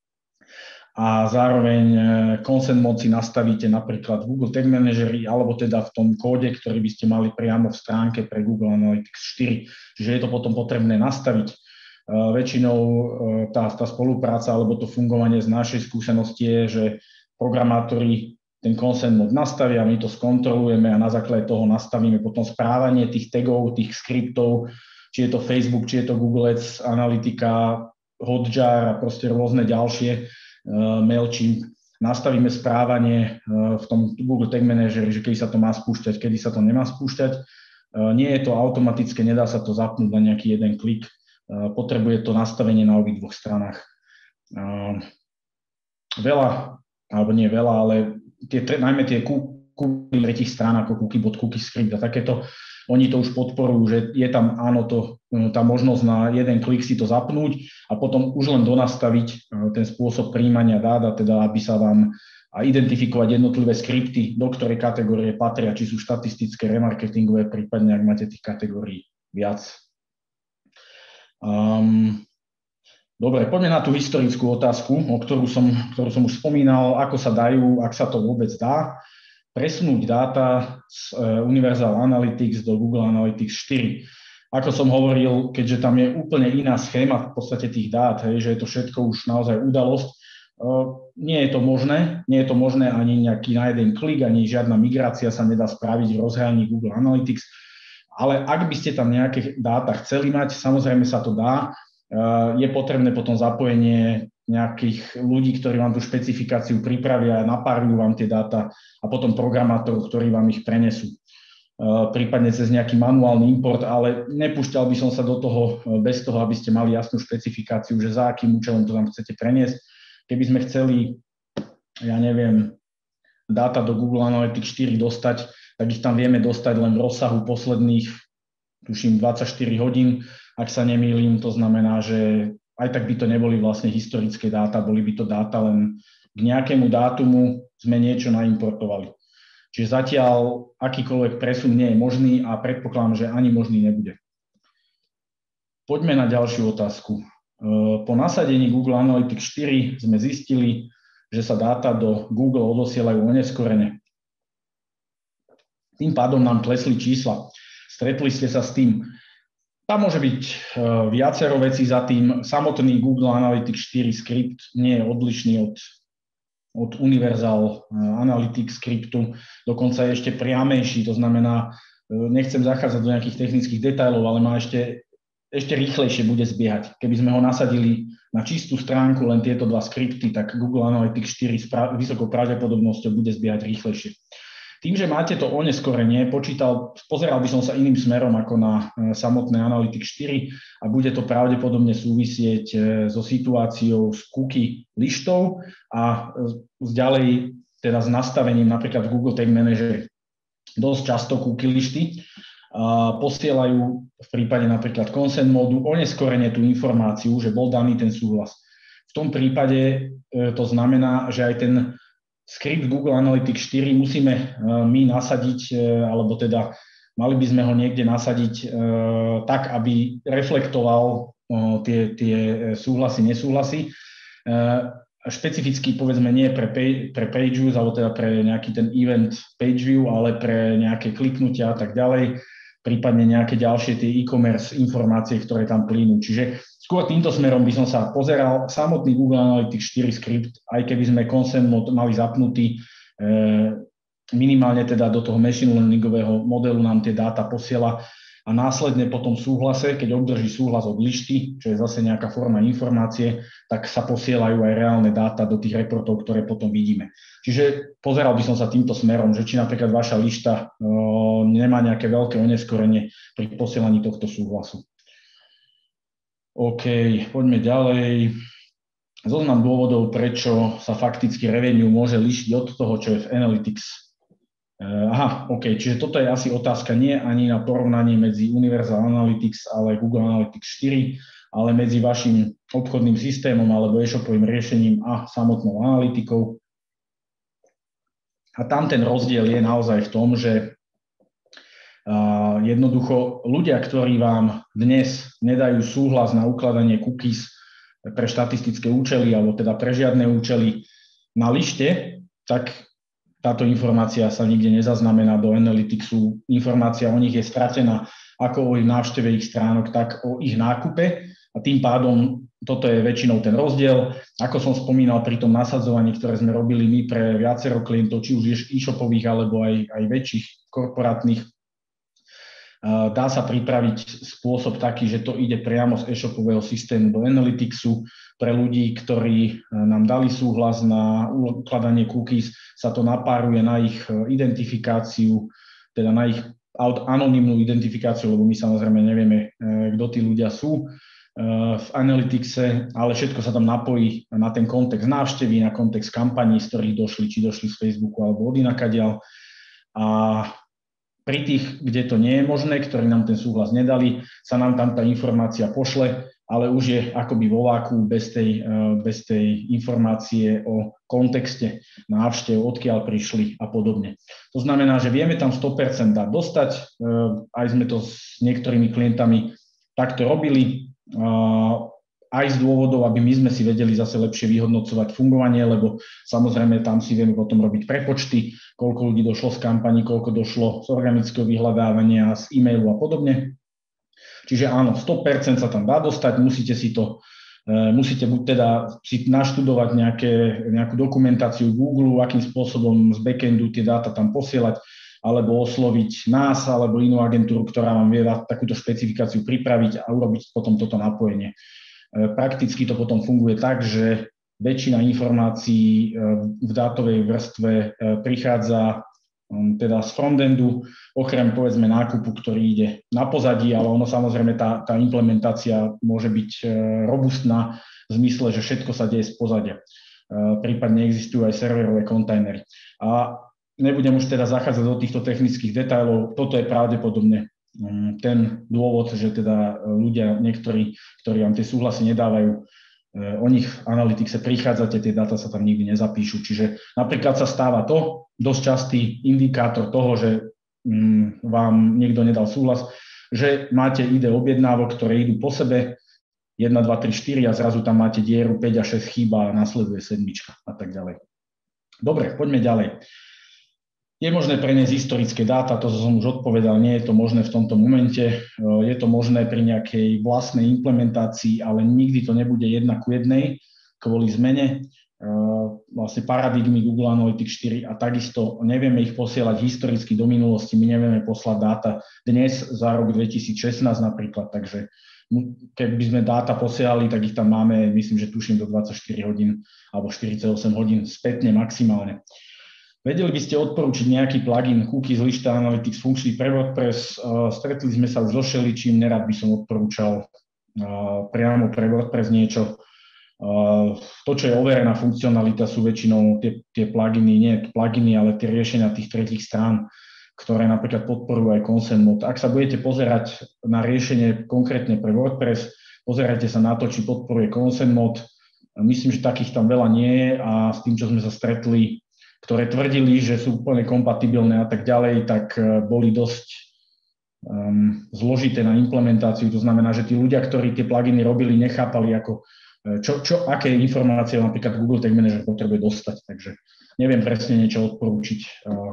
a zároveň consent mod si nastavíte napríklad v Google Tag Manageri alebo teda v tom kóde, ktorý by ste mali priamo v stránke pre Google Analytics štyri. Čiže je to potom potrebné nastaviť. Väčšinou tá, tá spolupráca alebo to fungovanie z našej skúsenosti je, že programátori ten consent mod nastavia, my to skontrolujeme a na základe toho nastavíme potom správanie tých tagov, tých skriptov, či je to Facebook, či je to Google Ads, Analytika, Hotjar a proste rôzne ďalšie, uh, Mailchimp. Nastavíme správanie uh, v tom Google Tag Manageri, že kedy sa to má spúšťať, kedy sa to nemá spúšťať. Uh, nie je to automatické, nedá sa to zapnúť na nejaký jeden klik. Uh, potrebuje to nastavenie na obidvoch stranách. Uh, veľa, alebo nie veľa, ale tie, najmä tie cookie tretích strán ako cookie bot, cookie script a takéto, oni to už podporujú, že je tam áno to, tá možnosť na jeden klik si to zapnúť a potom už len donastaviť ten spôsob prijímania dát, a teda aby sa vám a identifikovať jednotlivé skripty, do ktorej kategórie patria, či sú štatistické, remarketingové, prípadne ak máte tých kategórií viac. Um, dobre, poďme na tú historickú otázku, o ktorú som, ktorú som už spomínal, ako sa dajú, ak sa to vôbec dá, presunúť dáta z Universal Analytics do Google Analytics štyri. Ako som hovoril, keďže tam je úplne iná schéma v podstate tých dát, hej, že je to všetko už naozaj udalosť, nie je to možné, nie je to možné ani nejaký na jeden klik, ani žiadna migrácia sa nedá spraviť v rozhraní Google Analytics, ale ak by ste tam nejaké dáta chceli mať, samozrejme sa to dá, je potrebné potom zapojenie nejakých ľudí, ktorí vám tú špecifikáciu pripravia, napárujú vám tie dáta a potom programátorov, ktorí vám ich prenesú. Prípadne cez nejaký manuálny import, ale nepúšťal by som sa do toho bez toho, aby ste mali jasnú špecifikáciu, že za akým účelom to tam chcete preniesť. Keby sme chceli, ja neviem, dáta do Google Analytics štyri dostať, tak ich tam vieme dostať len v rozsahu posledných, tuším, dvadsaťštyri hodín, ak sa nemýlim, to znamená, že aj tak by to neboli vlastne historické dáta, boli by to dáta len k nejakému dátumu sme niečo naimportovali. Čiže zatiaľ akýkoľvek presun nie je možný a predpokladám, že ani možný nebude. Poďme na ďalšiu otázku. Po nasadení Google Analytics štyri sme zistili, že sa dáta do Google odosielajú oneskorene. Tým pádom nám klesli čísla. Stretli ste sa s tým. Tam môže byť viacero vecí za tým. Samotný Google Analytics štyri skript nie je odlišný od, od Universal Analytics skriptu. Dokonca je ešte priamejší, to znamená, nechcem zachádzať do nejakých technických detailov, ale má ešte ešte rýchlejšie bude zbiehať. Keby sme ho nasadili na čistú stránku, len tieto dva skripty, tak Google Analytics štyri s vysokou pravdepodobnosťou bude zbiehať rýchlejšie. Tým, že máte to oneskorenie, počítal, pozeral by som sa iným smerom ako na samotné Analytics štyri a bude to pravdepodobne súvisieť so situáciou s cookie lištou a s ďalej teda s nastavením napríklad v Google Tag Manager dosť často cookie lišty a posielajú v prípade napríklad consent módu oneskorene tú informáciu, že bol daný ten súhlas. V tom prípade to znamená, že aj ten skript Google Analytics štyri musíme my nasadiť, alebo teda mali by sme ho niekde nasadiť tak, aby reflektoval tie, tie súhlasy, nesúhlasy. Špecificky povedzme nie pre, page, pre page views, alebo teda pre nejaký ten event page view, ale pre nejaké kliknutia a tak ďalej, prípadne nejaké ďalšie tie e-commerce informácie, ktoré tam plynú. Čiže skôr týmto smerom by som sa pozeral. Samotný Google Analytics štyri skript, aj keby sme consent mode mali zapnutý, minimálne teda do toho machine learningového modelu nám tie dáta posiela a následne po tom súhlase, keď obdrží súhlas od lišty, čo je zase nejaká forma informácie, tak sa posielajú aj reálne dáta do tých reportov, ktoré potom vidíme. Čiže pozeral by som sa týmto smerom, že či napríklad vaša lišta no, nemá nejaké veľké oneskorenie pri posielaní tohto súhlasu. OK, poďme ďalej. Zoznam dôvodov, prečo sa fakticky revenue môže líšiť od toho, čo je v Analytics. Aha, OK, čiže toto je asi otázka nie ani na porovnanie medzi Universal Analytics, ale Google Analytics štyri, ale medzi vašim obchodným systémom alebo e-shopovým riešením a samotnou analytikou. A tam ten rozdiel je naozaj v tom, že uh, jednoducho ľudia, ktorí vám dnes nedajú súhlas na ukladanie cookies pre štatistické účely alebo teda pre žiadne účely na lište, tak táto informácia sa nikde nezaznamená do Analyticsu. Informácia o nich je stratená ako o ich návšteve ich stránok, tak o ich nákupe a tým pádom toto je väčšinou ten rozdiel. Ako som spomínal pri tom nasadzovaní, ktoré sme robili my pre viacero klientov, či už e-shopových alebo aj, aj väčších korporátnych, dá sa pripraviť spôsob taký, že to ide priamo z e-shopového systému do Analyticsu. Pre ľudí, ktorí nám dali súhlas na ukladanie cookies, sa to napáruje na ich identifikáciu, teda na ich anonymnú identifikáciu, lebo my samozrejme nevieme, kto tí ľudia sú v Analyticse, ale všetko sa tam napojí na ten kontext návštevy, na kontext kampaní, z ktorých došli, či došli z Facebooku alebo od inakadiaľ. A pri tých, kde to nie je možné, ktorí nám ten súhlas nedali, sa nám tam tá informácia pošle, ale už je akoby vo váku bez tej, bez tej informácie o kontexte návštev, odkiaľ prišli a podobne. To znamená, že vieme tam sto percent dať dostať, aj sme to s niektorými klientami takto robili, aj z dôvodov, aby my sme si vedeli zase lepšie vyhodnocovať fungovanie, lebo samozrejme tam si vieme potom robiť prepočty, koľko ľudí došlo z kampaní, koľko došlo z organického vyhľadávania, z e-mailu a podobne. Čiže áno, sto percent sa tam dá dostať, musíte si to, musíte buď teda si naštudovať nejaké, nejakú dokumentáciu Google, akým spôsobom z backendu tie dáta tam posielať, alebo osloviť nás, alebo inú agentúru, ktorá vám vie takúto špecifikáciu pripraviť a urobiť potom toto napojenie. Prakticky to potom funguje tak, že väčšina informácií v dátovej vrstve prichádza teda z frontendu, okrem povedzme nákupu, ktorý ide na pozadí, ale ono samozrejme tá, tá implementácia môže byť robustná v zmysle, že všetko sa deje z pozadia. Prípadne existujú aj serverové kontajnery. A nebudem už teda zachádzať do týchto technických detailov, toto je pravdepodobne ten dôvod, že teda ľudia, niektorí, ktorí vám tie súhlasy nedávajú, o nich v Analyticse prichádzate, tie dáta sa tam nikdy nezapíšu. Čiže napríklad sa stáva to, dosť častý indikátor toho, že vám niekto nedal súhlas, že máte í dé objednávok, ktoré idú po sebe, jeden, dva, tri, štyri a zrazu tam máte dieru päť a šesť chýba a nasleduje sedmička a tak ďalej. Dobre, poďme ďalej. Je možné preniesť historické dáta, to som už odpovedal, nie je to možné v tomto momente. Je to možné pri nejakej vlastnej implementácii, ale nikdy to nebude jedna ku jednej kvôli zmene vlastne paradigmy Google Analytics štyri a takisto nevieme ich posielať historicky do minulosti, my nevieme poslať dáta dnes za rok dvetisícšestnásť napríklad, takže keby sme dáta posielali, tak ich tam máme, myslím, že tuším do dvadsaťštyri hodín alebo štyridsaťosem hodín spätne maximálne. Vedeli by ste odporúčiť nejaký plugin Cookies Lista Analytics funkčný pre WordPress? Stretli sme sa už so všeličím, nerad by som odporúčal priamo pre WordPress niečo. To, čo je overená funkcionalita, sú väčšinou tie, tie pluginy, nie pluginy, ale tie riešenia tých tretích strán, ktoré napríklad podporujú aj consent mode. Ak sa budete pozerať na riešenie konkrétne pre WordPress, pozerajte sa na to, či podporuje consent mode. Myslím, že takých tam veľa nie je a s tým, čo sme sa stretli, ktoré tvrdili, že sú úplne kompatibilné a tak ďalej, tak boli dosť um, zložité na implementáciu. To znamená, že tí ľudia, ktorí tie pluginy robili, nechápali, ako, čo, čo, aké informácie napríklad Google Tag Manager potrebuje dostať. Takže neviem presne niečo odporúčiť. Uh,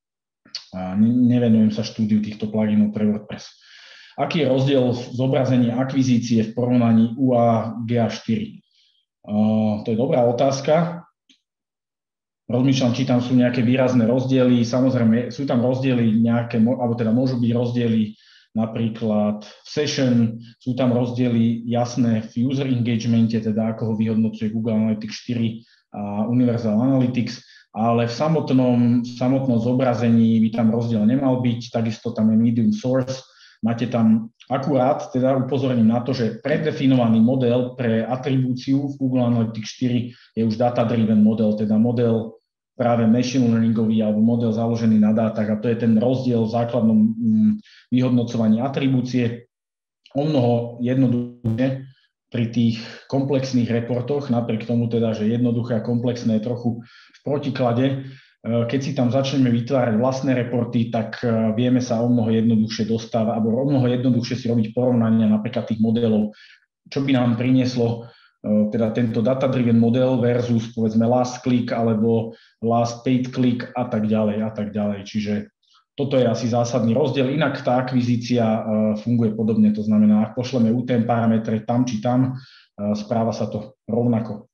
uh, nevenujem sa štúdiu týchto pluginov pre WordPress. Aký je rozdiel v zobrazení akvizície v porovnaní U A G A štyri? Uh, to je dobrá otázka. Rozmýšľam, či tam sú nejaké výrazné rozdiely. Samozrejme, sú tam rozdiely nejaké, alebo teda môžu byť rozdiely napríklad v session, sú tam rozdiely jasné v user engagemente, teda ako ho vyhodnocuje Google Analytics štyri a Universal Analytics, ale v samotnom, v samotnom zobrazení by tam rozdiel nemal byť, takisto tam je medium source. Máte tam akurát, teda upozorním na to, že predefinovaný model pre atribúciu v Google Analytics štyri je už data-driven model, teda model práve machine learningový alebo model založený na dátach a to je ten rozdiel v základnom vyhodnocovaní atribúcie. O mnoho jednoduché pri tých komplexných reportoch, napriek tomu teda, že jednoduché a komplexné je trochu v protiklade. Keď si tam začneme vytvárať vlastné reporty, tak vieme sa o mnoho jednoduchšie dostávať, alebo o mnoho jednoduchšie si robiť porovnania napríklad tých modelov, čo by nám prinieslo teda tento data-driven model versus povedzme last click alebo last paid click a tak ďalej a tak ďalej. Čiže toto je asi zásadný rozdiel. Inak tá akvizícia funguje podobne, to znamená, ak pošleme ú té em parametre tam či tam, správa sa to rovnako.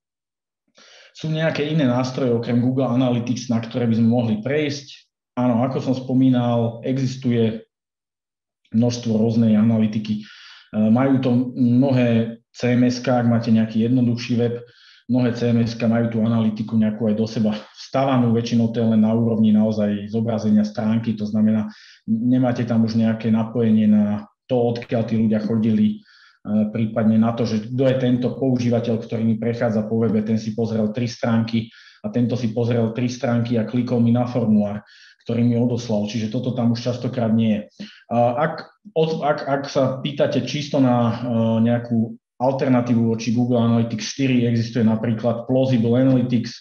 Sú nejaké iné nástroje okrem Google Analytics, na ktoré by sme mohli prejsť? Áno, ako som spomínal, existuje množstvo rôznej analytiky. Majú to mnohé cé em eska, ak máte nejaký jednoduchší web, mnohé cé em eska majú tú analytiku nejakú aj do seba vstávanú, väčšinou to je len na úrovni naozaj zobrazenia stránky, to znamená, nemáte tam už nejaké napojenie na to, odkiaľ tí ľudia chodili, prípadne na to, že kto je tento používateľ, ktorý mi prechádza po webe, ten si pozrel tri stránky a tento si pozrel tri stránky a klikol mi na formulár, ktorý mi odoslal. Čiže toto tam už častokrát nie je. Ak, ak, ak sa pýtate čisto na nejakú alternatívu voči Google Analytics štyri, existuje napríklad Plausible Analytics,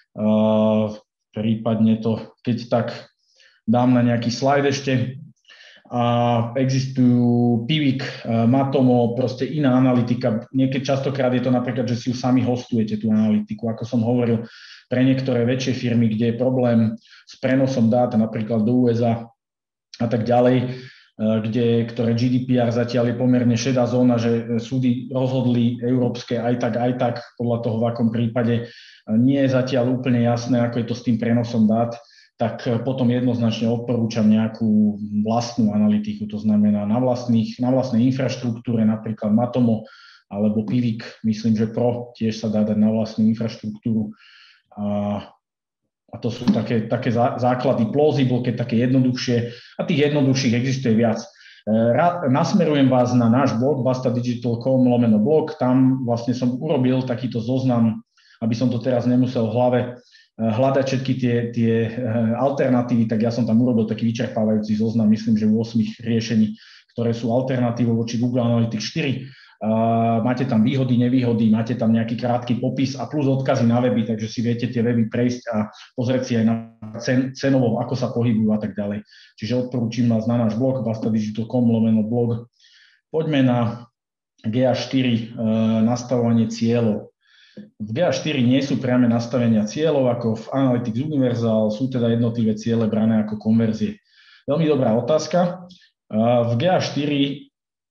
prípadne to, keď tak dám na nejaký slajd ešte, a existujú Pivik, Matomo, proste iná analytika. Niekedy častokrát je to napríklad, že si ju sami hostujete, tú analytiku. Ako som hovoril, pre niektoré väčšie firmy, kde je problém s prenosom dát, napríklad do ú es á a tak ďalej, kde, ktoré gé dé pé er zatiaľ je pomerne šedá zóna, že súdy rozhodli európske aj tak, aj tak, podľa toho, v akom prípade nie je zatiaľ úplne jasné, ako je to s tým prenosom dát, tak potom jednoznačne odporúčam nejakú vlastnú analytiku, to znamená na, vlastných, na vlastnej infraštruktúre, napríklad Matomo alebo Pivik, myslím, že Pro tiež sa dá dať na vlastnú infraštruktúru. A, a to sú také, také zá, základy Plausible, keď také jednoduchšie, a tých jednoduchších existuje viac. Ra, nasmerujem vás na náš blog bastadigital bodka com lomeno blog, tam vlastne som urobil takýto zoznam, aby som to teraz nemusel v hlave hľadať všetky tie, tie alternatívy, tak ja som tam urobil taký vyčerpávajúci zoznam, myslím, že osem riešení, ktoré sú alternatívou voči Google Analytics štyri. Uh, máte tam výhody, nevýhody, máte tam nejaký krátky popis a plus odkazy na weby, takže si viete tie weby prejsť a pozrieť si aj na cen, cenovo, ako sa pohybujú a tak ďalej. Čiže odporúčam vás na náš blog bastadigital bodka com lomeno blog. Poďme na G A štyri, uh, nastavovanie cieľov. V G A štyri nie sú priame nastavenia cieľov ako v Analytics Universal, sú teda jednotlivé ciele brané ako konverzie. Veľmi dobrá otázka. Uh, v G A štyri,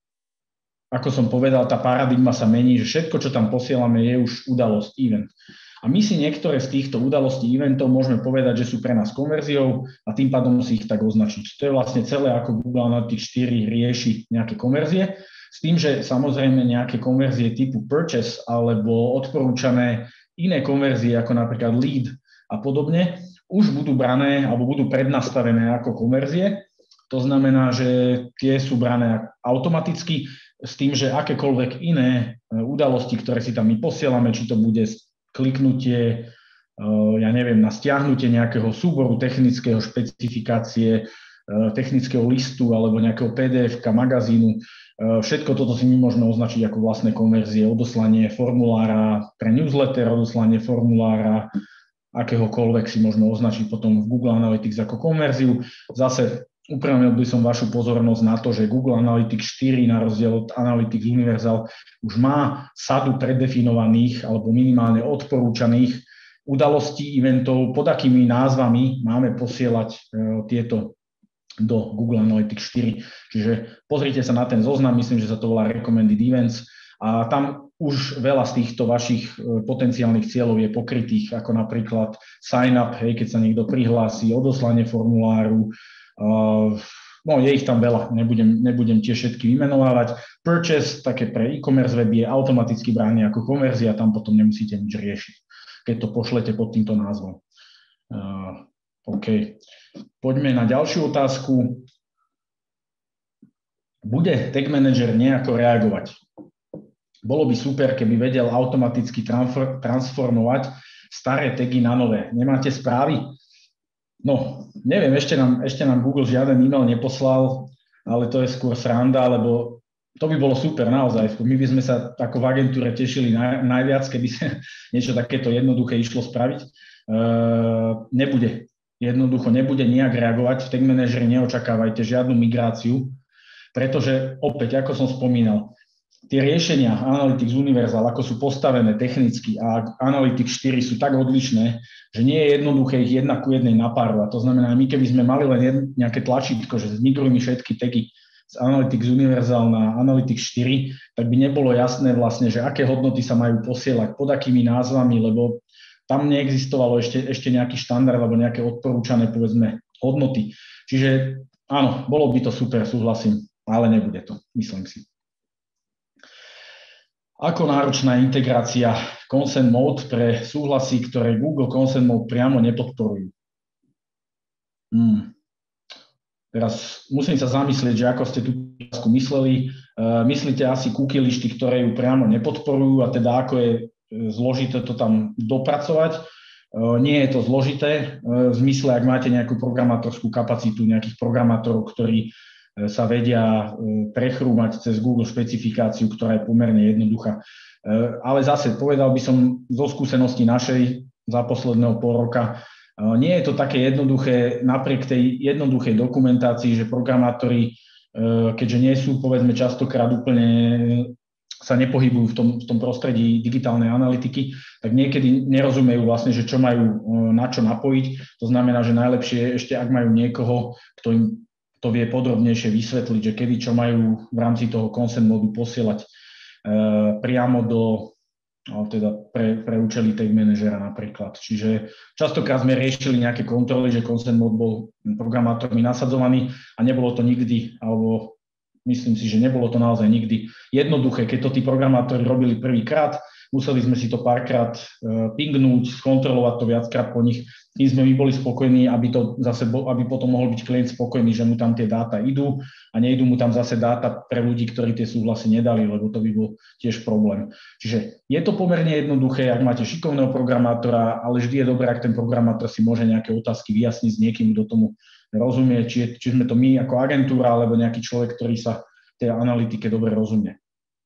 ako som povedal, tá paradigma sa mení, že všetko, čo tam posielame, je už udalosť, event. A my si niektoré z týchto udalostí, eventov môžeme povedať, že sú pre nás konverziou a tým pádom si ich tak označiť. To je vlastne celé, ako Google Analytics štyri rieši nejaké konverzie, s tým, že samozrejme nejaké konverzie typu purchase alebo odporúčané iné konverzie, ako napríklad lead a podobne, už budú brané alebo budú prednastavené ako konverzie. To znamená, že tie sú brané automaticky, s tým, že akékoľvek iné udalosti, ktoré si tam my posielame, či to bude kliknutie, ja neviem, na stiahnutie nejakého súboru technického špecifikácie, technického listu alebo nejakého pé dé efka, magazínu, všetko toto si my môžeme označiť ako vlastné konverzie, odoslanie formulára pre newsletter, odoslanie formulára akéhokoľvek si môžeme označiť potom v Google Analytics ako konverziu. Zase upriamil by som vašu pozornosť na to, že Google Analytics štyri na rozdiel od Analytics Universal už má sadu predefinovaných alebo minimálne odporúčaných udalostí, eventov, pod akými názvami máme posielať e, tieto do Google Analytics štyri. Čiže pozrite sa na ten zoznam, myslím, že sa to volá Recommended Events a tam už veľa z týchto vašich potenciálnych cieľov je pokrytých, ako napríklad sign up, hej, keď sa niekto prihlási, odoslanie formuláru. Uh, no, je ich tam veľa, nebudem, nebudem tie všetky vymenovávať. Purchase, také pre e-commerce web, je automaticky brány ako konverzia, tam potom nemusíte nič riešiť, keď to pošlete pod týmto názvom. Uh, OK. Poďme na ďalšiu otázku. Bude Tag Manager nejako reagovať? Bolo by super, keby vedel automaticky transformovať staré tagy na nové. Nemáte správy? No, neviem, ešte nám, ešte nám Google žiaden e-mail neposlal, ale to je skôr sranda, lebo to by bolo super naozaj. My by sme sa ako v agentúre tešili naj, najviac, keby sa niečo takéto jednoduché išlo spraviť. E, nebude. Jednoducho nebude nejak reagovať. V Tag Manageri neočakávajte žiadnu migráciu, pretože opäť, ako som spomínal, tie riešenia Analytics Universal, ako sú postavené technicky a Analytics štyri sú tak odlišné, že nie je jednoduché ich jedna ku jednej napárovať. To znamená, my keby sme mali len jedno, nejaké tlačítko, že zmigruj mi všetky tagy z Analytics Universal na Analytics štyri, tak by nebolo jasné vlastne, že aké hodnoty sa majú posielať, pod akými názvami, lebo tam neexistovalo ešte, ešte nejaký štandard alebo nejaké odporúčané, povedzme, hodnoty. Čiže áno, bolo by to super, súhlasím, ale nebude to, myslím si. Ako náročná integrácia Consent Mode pre súhlasy, ktoré Google Consent Mode priamo nepodporujú? Hmm. Teraz musím sa zamyslieť, že ako ste tú otázku mysleli. Uh, myslíte asi cookie listy, ktoré ju priamo nepodporujú a teda ako je zložité to tam dopracovať. Uh, nie je to zložité. Uh, v zmysle, ak máte nejakú programátorskú kapacitu, nejakých programátorov, ktorí sa vedia prechrúmať cez Google špecifikáciu, ktorá je pomerne jednoduchá. Ale zase povedal by som zo skúsenosti našej za posledného pol roka, nie je to také jednoduché napriek tej jednoduchej dokumentácii, že programátori, keďže nie sú povedzme častokrát úplne sa nepohybujú v tom, v tom prostredí digitálnej analytiky, tak niekedy nerozumejú vlastne, že čo majú na čo napojiť. To znamená, že najlepšie je ešte, ak majú niekoho, kto im to vie podrobnejšie vysvetliť, že kedy čo majú v rámci toho consent modu posielať e, priamo do, no, teda pre, pre účely Tag Managera napríklad. Čiže častokrát sme riešili nejaké kontroly, že consent mod bol programátormi nasadzovaný a nebolo to nikdy, alebo myslím si, že nebolo to naozaj nikdy jednoduché. Keď to tí programátori robili prvýkrát, museli sme si to párkrát pingnúť, skontrolovať to viackrát po nich, kým sme my boli spokojní, aby, to zase, aby potom mohol byť klient spokojný, že mu tam tie dáta idú a nejdú mu tam zase dáta pre ľudí, ktorí tie súhlasy nedali, lebo to by bol tiež problém. Čiže je to pomerne jednoduché, ak máte šikovného programátora, ale vždy je dobré, ak ten programátor si môže nejaké otázky vyjasniť s niekým, kto tomu rozumie, či, či sme to my ako agentúra, alebo nejaký človek, ktorý sa tej analytike dobre rozumie.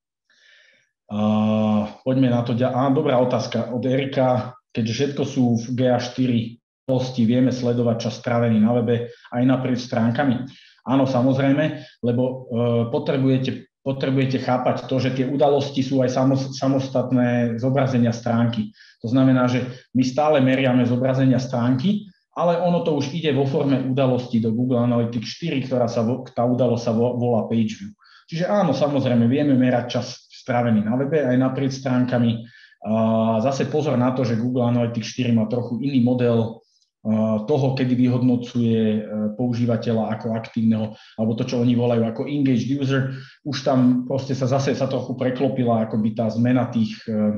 Uh, poďme na to. Á, dobrá otázka od Erika. Keďže všetko sú v G A štyri udalosti, vieme sledovať čas strávený na webe aj naprieč stránkami? Áno, samozrejme, lebo uh, potrebujete, potrebujete chápať to, že tie udalosti sú aj samos, samostatné zobrazenia stránky. To znamená, že my stále meriame zobrazenia stránky, ale ono to už ide vo forme udalosti do Google Analytics štyri, ktorá sa, tá udalosť sa volá PageView. Čiže áno, samozrejme, vieme merať čas strávený na webe aj naprieč stránkami. A zase pozor na to, že Google Analytics štyri má trochu iný model toho, kedy vyhodnocuje používateľa ako aktívneho, alebo to, čo oni volajú ako engaged user. Už tam proste sa zase sa trochu preklopila akoby tá zmena tých,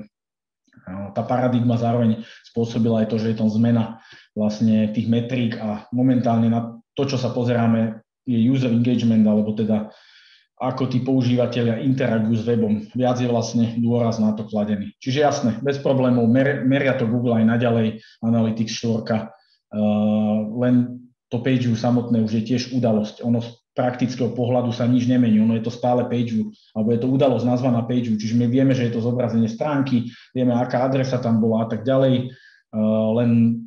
tá paradigma zároveň spôsobila aj to, že je tam zmena vlastne tých metrík a momentálne na to, čo sa pozeráme, je user engagement, alebo teda ako tí používateľia interagujú s webom. Viac je vlastne dôraz na to kladený. Čiže jasné, bez problémov, mer, meria to Google aj naďalej, Analytics štyri, uh, len to PageView samotné už je tiež udalosť. Ono z praktického pohľadu sa nič nemení, ono je to stále PageView, alebo je to udalosť nazvaná PageView, čiže my vieme, že je to zobrazenie stránky, vieme, aká adresa tam bola a tak ďalej, uh, len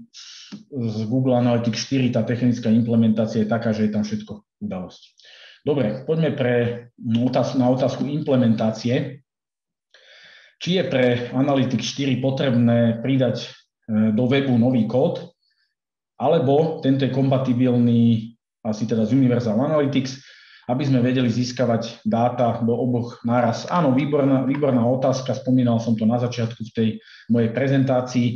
z Google Analytics štyri tá technická implementácia je taká, že je tam všetko udalosť. Dobre, poďme pre otáz- na otázku implementácie. Či je pre Analytics štyri potrebné pridať do webu nový kód, alebo tento je kompatibilný asi teda z Universal Analytics, aby sme vedeli získavať dáta do oboch naraz. Áno, výborná, výborná otázka, spomínal som to na začiatku v tej mojej prezentácii,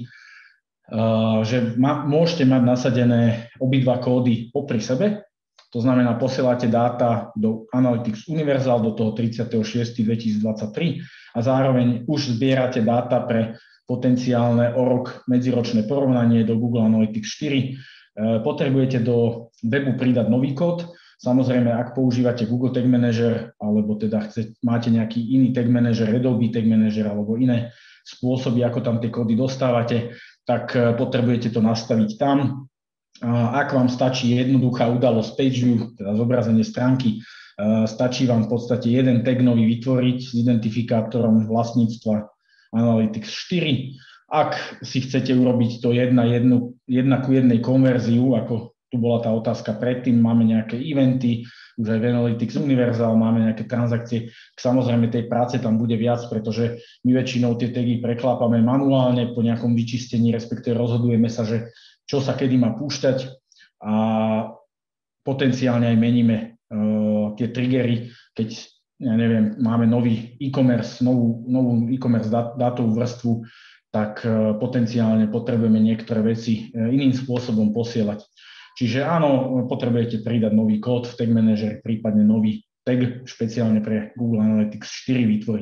že môžete mať nasadené obidva kódy popri sebe. To znamená, posielate dáta do Analytics Universal do toho tridsiateho šiesteho dvetisícdvadsaťtri a zároveň už zbierate dáta pre potenciálne o rok medziročné porovnanie do Google Analytics štyri. Potrebujete do webu pridať nový kód. Samozrejme, ak používate Google Tag Manager alebo teda chcete, máte nejaký iný Tag Manager, Adobe Tag Manager alebo iné spôsoby, ako tam tie kódy dostávate, tak potrebujete to nastaviť tam. Ak vám stačí jednoduchá udalosť PageView, teda zobrazenie stránky, stačí vám v podstate jeden tag nový vytvoriť s identifikátorom vlastníctva Analytics štyri. Ak si chcete urobiť to jedna, jednu, jedna ku jednej konverziu, ako tu bola tá otázka predtým, máme nejaké eventy, už aj v Analytics Universal máme nejaké transakcie, samozrejme tej práce tam bude viac, pretože my väčšinou tie tagy preklápame manuálne po nejakom vyčistení, respektíve rozhodujeme sa, že čo sa kedy má púšťať a potenciálne aj meníme uh, tie triggery, keď, ja neviem, máme nový e-commerce, novú, novú e-commerce dát, dátovú vrstvu, tak uh, potenciálne potrebujeme niektoré veci uh, iným spôsobom posielať. Čiže áno, potrebujete pridať nový kód v Tag Manager, prípadne nový tag špeciálne pre Google Analytics štyri vytvoriť.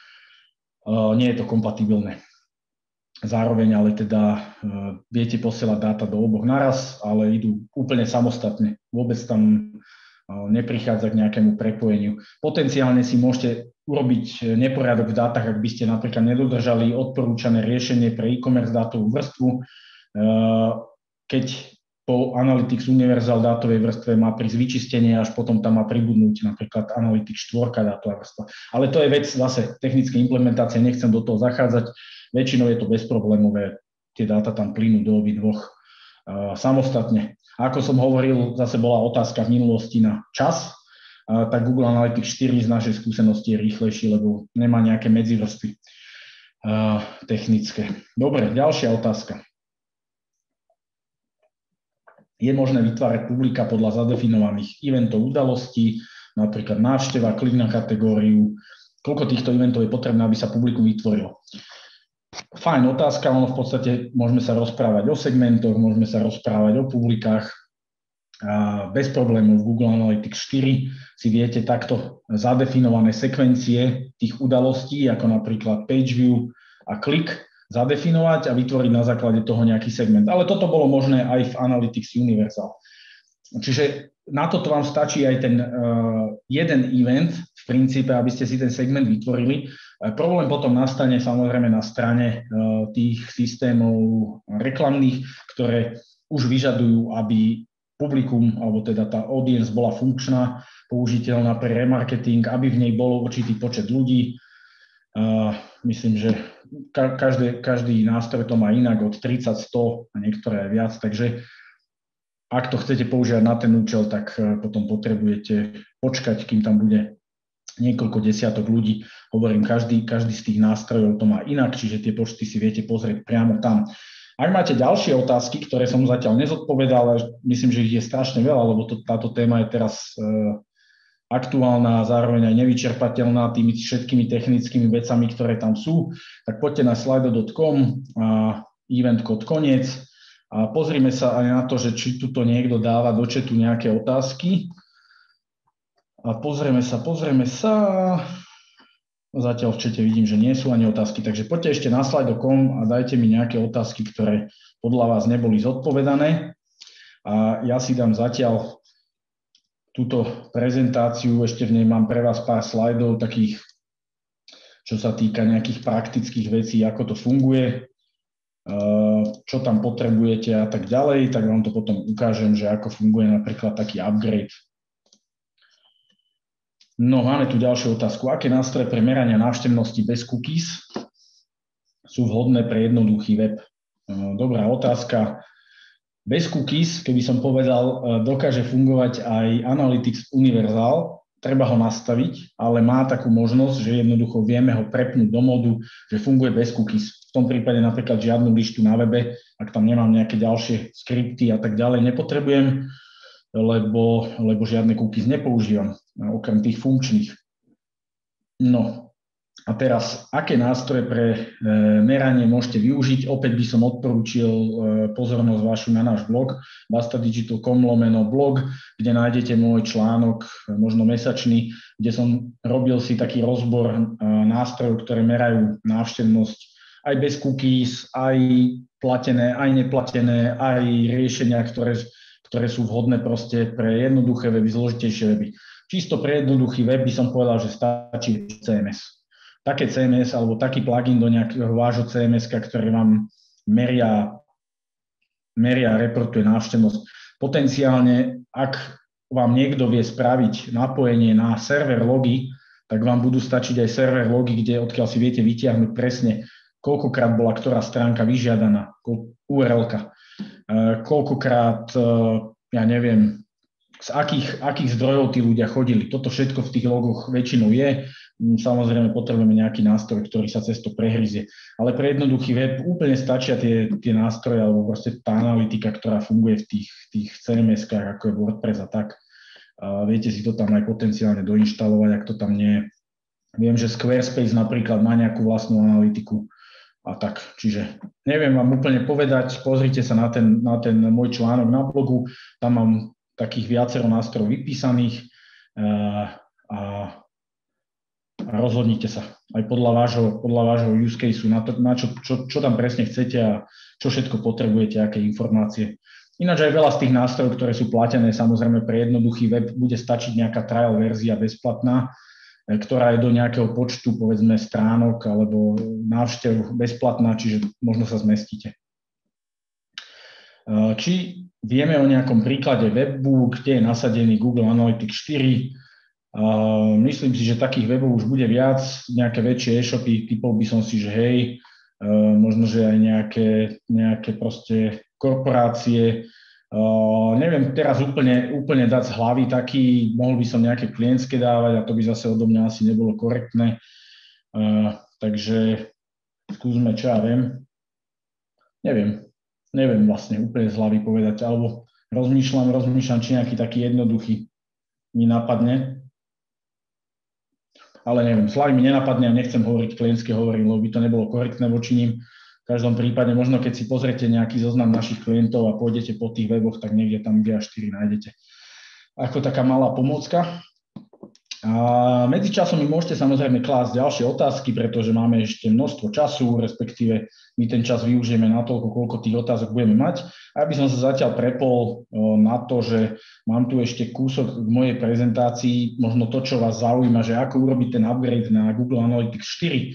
Uh, nie je to kompatibilné. Zároveň ale teda uh, viete posielať dáta do oboch naraz, ale idú úplne samostatne. Vôbec tam uh, neprichádza k nejakému prepojeniu. Potenciálne si môžete urobiť neporiadok v dátach, ak by ste napríklad nedodržali odporúčané riešenie pre e-commerce dátovú vrstvu, uh, keď po Analytics Universal dátovej vrstve má prísť vyčistenie, až potom tam má pribudnúť napríklad Analytics štyri dátová vrstva. Ale to je vec zase technické implementácie, nechcem do toho zachádzať. Väčšinou je to bezproblémové, tie dáta tam plynú do obidvoch uh, samostatne. A ako som hovoril, zase bola otázka v minulosti na čas, uh, tak Google Analytics štyri z našej skúsenosti je rýchlejší, lebo nemá nejaké medzivrstvy uh, technické. Dobre, ďalšia otázka. Je možné vytvárať publika podľa zadefinovaných eventov udalostí, napríklad návšteva, klik na kategóriu. Koľko týchto eventov je potrebné, aby sa publikum vytvorilo? Fajn otázka, ono v podstate môžeme sa rozprávať o segmentoch, môžeme sa rozprávať o publikách. A bez problémov v Google Analytics štyri si viete takto zadefinované sekvencie tých udalostí, ako napríklad PageView a klik zadefinovať a vytvoriť na základe toho nejaký segment. Ale toto bolo možné aj v Analytics Universal. Čiže na toto vám stačí aj ten uh, jeden event v princípe, aby ste si ten segment vytvorili. Uh, problém potom nastane samozrejme na strane uh, tých systémov reklamných, ktoré už vyžadujú, aby publikum, alebo teda tá audience bola funkčná, použiteľná pre remarketing, aby v nej bol určitý počet ľudí. Uh, myslím, že ka- každý, každý nástroj to má inak, od tridsať, sto a niektoré aj viac, takže ak to chcete používať na ten účel, tak uh, potom potrebujete počkať, kým tam bude niekoľko desiatok ľudí. Hovorím, každý, každý z tých nástrojov to má inak, čiže tie počty si viete pozrieť priamo tam. Ak máte ďalšie otázky, ktoré som zatiaľ nezodpovedal, ale myslím, že ich je strašne veľa, lebo to, táto téma je teraz uh, aktuálna a zároveň aj nevyčerpateľná tými všetkými technickými vecami, ktoré tam sú, tak poďte na slido bodka com a event kód koniec a pozrime sa aj na to, že či tuto niekto dáva do chatu nejaké otázky. A pozrieme sa, pozrieme sa. Zatiaľ v chate vidím, že nie sú ani otázky, takže poďte ešte na slido bodka com a dajte mi nejaké otázky, ktoré podľa vás neboli zodpovedané. A ja si dám zatiaľ túto prezentáciu, ešte v nej mám pre vás pár slajdov takých, čo sa týka nejakých praktických vecí, ako to funguje, čo tam potrebujete a tak ďalej, tak vám to potom ukážem, že ako funguje napríklad taký upgrade. No, máme tu ďalšiu otázku. Aké nástroje pre merania návštevnosti bez cookies sú vhodné pre jednoduchý web? Dobrá otázka. Bez cookies, keby som povedal, dokáže fungovať aj Analytics Universal, treba ho nastaviť, ale má takú možnosť, že jednoducho vieme ho prepnúť do módu, že funguje bez cookies. V tom prípade napríklad žiadnu lištu na webe, ak tam nemám nejaké ďalšie skripty a tak ďalej, nepotrebujem, lebo, lebo žiadne cookies nepoužívam, okrem tých funkčných. No. A teraz, aké nástroje pre e, meranie môžete využiť? Opäť by som odporúčil e, pozornosť vašu na náš blog bastadigital bodka com lomeno blog, kde nájdete môj článok, možno mesačný, kde som robil si taký rozbor e, nástrojov, ktoré merajú návštevnosť aj bez cookies, aj platené, aj neplatené, aj riešenia, ktoré, ktoré sú vhodné proste pre jednoduché weby, zložitejšie weby. Čisto pre jednoduchý web by som povedal, že stačí cé em es. Také cé em es alebo taký plugin do nejakého vášho cé em eska, ktoré vám meria, meria a reportuje návštevnosť. Potenciálne, ak vám niekto vie spraviť napojenie na server logy, tak vám budú stačiť aj server logy, kde odkiaľ si viete vytiahnuť presne, koľkokrát bola ktorá stránka vyžiadaná, ú er elka, koľkokrát, ja neviem, z akých, akých zdrojov tí ľudia chodili. Toto všetko v tých logoch väčšinou je. Samozrejme potrebujeme nejaký nástroj, ktorý sa cez to prehryzie. Ale pre jednoduchý web úplne stačia tie, tie nástroje alebo proste tá analytika, ktorá funguje v tých, tých cé em eskách, ako je WordPress a tak. A viete si to tam aj potenciálne doinštalovať, ak to tam nie je. Viem, že Squarespace napríklad má nejakú vlastnú analytiku a tak. Čiže neviem vám úplne povedať, pozrite sa na ten, na ten môj článok na blogu, tam mám takých viacero nástrojov vypísaných a, a a rozhodnite sa aj podľa vášho, podľa vášho use caseu, na, to, na čo, čo, čo tam presne chcete a čo všetko potrebujete, aké informácie. Ináč aj veľa z tých nástrojov, ktoré sú platené, samozrejme pre jednoduchý web bude stačiť nejaká trial verzia bezplatná, ktorá je do nejakého počtu, povedzme, stránok alebo návštev bezplatná, čiže možno sa zmestíte. Či vieme o nejakom príklade webu, kde je nasadený Google Analytics štyri, Uh, myslím si, že takých webov už bude viac, nejaké väčšie e-shopy, typov by som si, že hej, uh, možno, že aj nejaké, nejaké proste korporácie. Uh, neviem teraz úplne, úplne dať z hlavy taký, mohol by som nejaké klientské dávať a to by zase odo mňa asi nebolo korektné. Uh, takže skúsme, čo ja viem. Neviem, neviem vlastne úplne z hlavy povedať, alebo rozmýšľam, rozmýšľam, či nejaký taký jednoduchý mi napadne. Ale neviem, Slavy mi nenapadne a nechcem hovoriť klientské, hovorím, lebo by to nebolo korektné voči ním. V každom prípade, možno keď si pozriete nejaký zoznam našich klientov a pôjdete po tých weboch, tak niekde tam gé á štyri nájdete. Ako taká malá pomôcka. A medzičasom mi môžete samozrejme klásť ďalšie otázky, pretože máme ešte množstvo času, respektíve my ten čas využijeme na toľko, koľko tých otázok budeme mať. A aby som sa zatiaľ prepol na to, že mám tu ešte kúsok v mojej prezentácii, možno to, čo vás zaujíma, že ako urobiť ten upgrade na Google Analytics štyri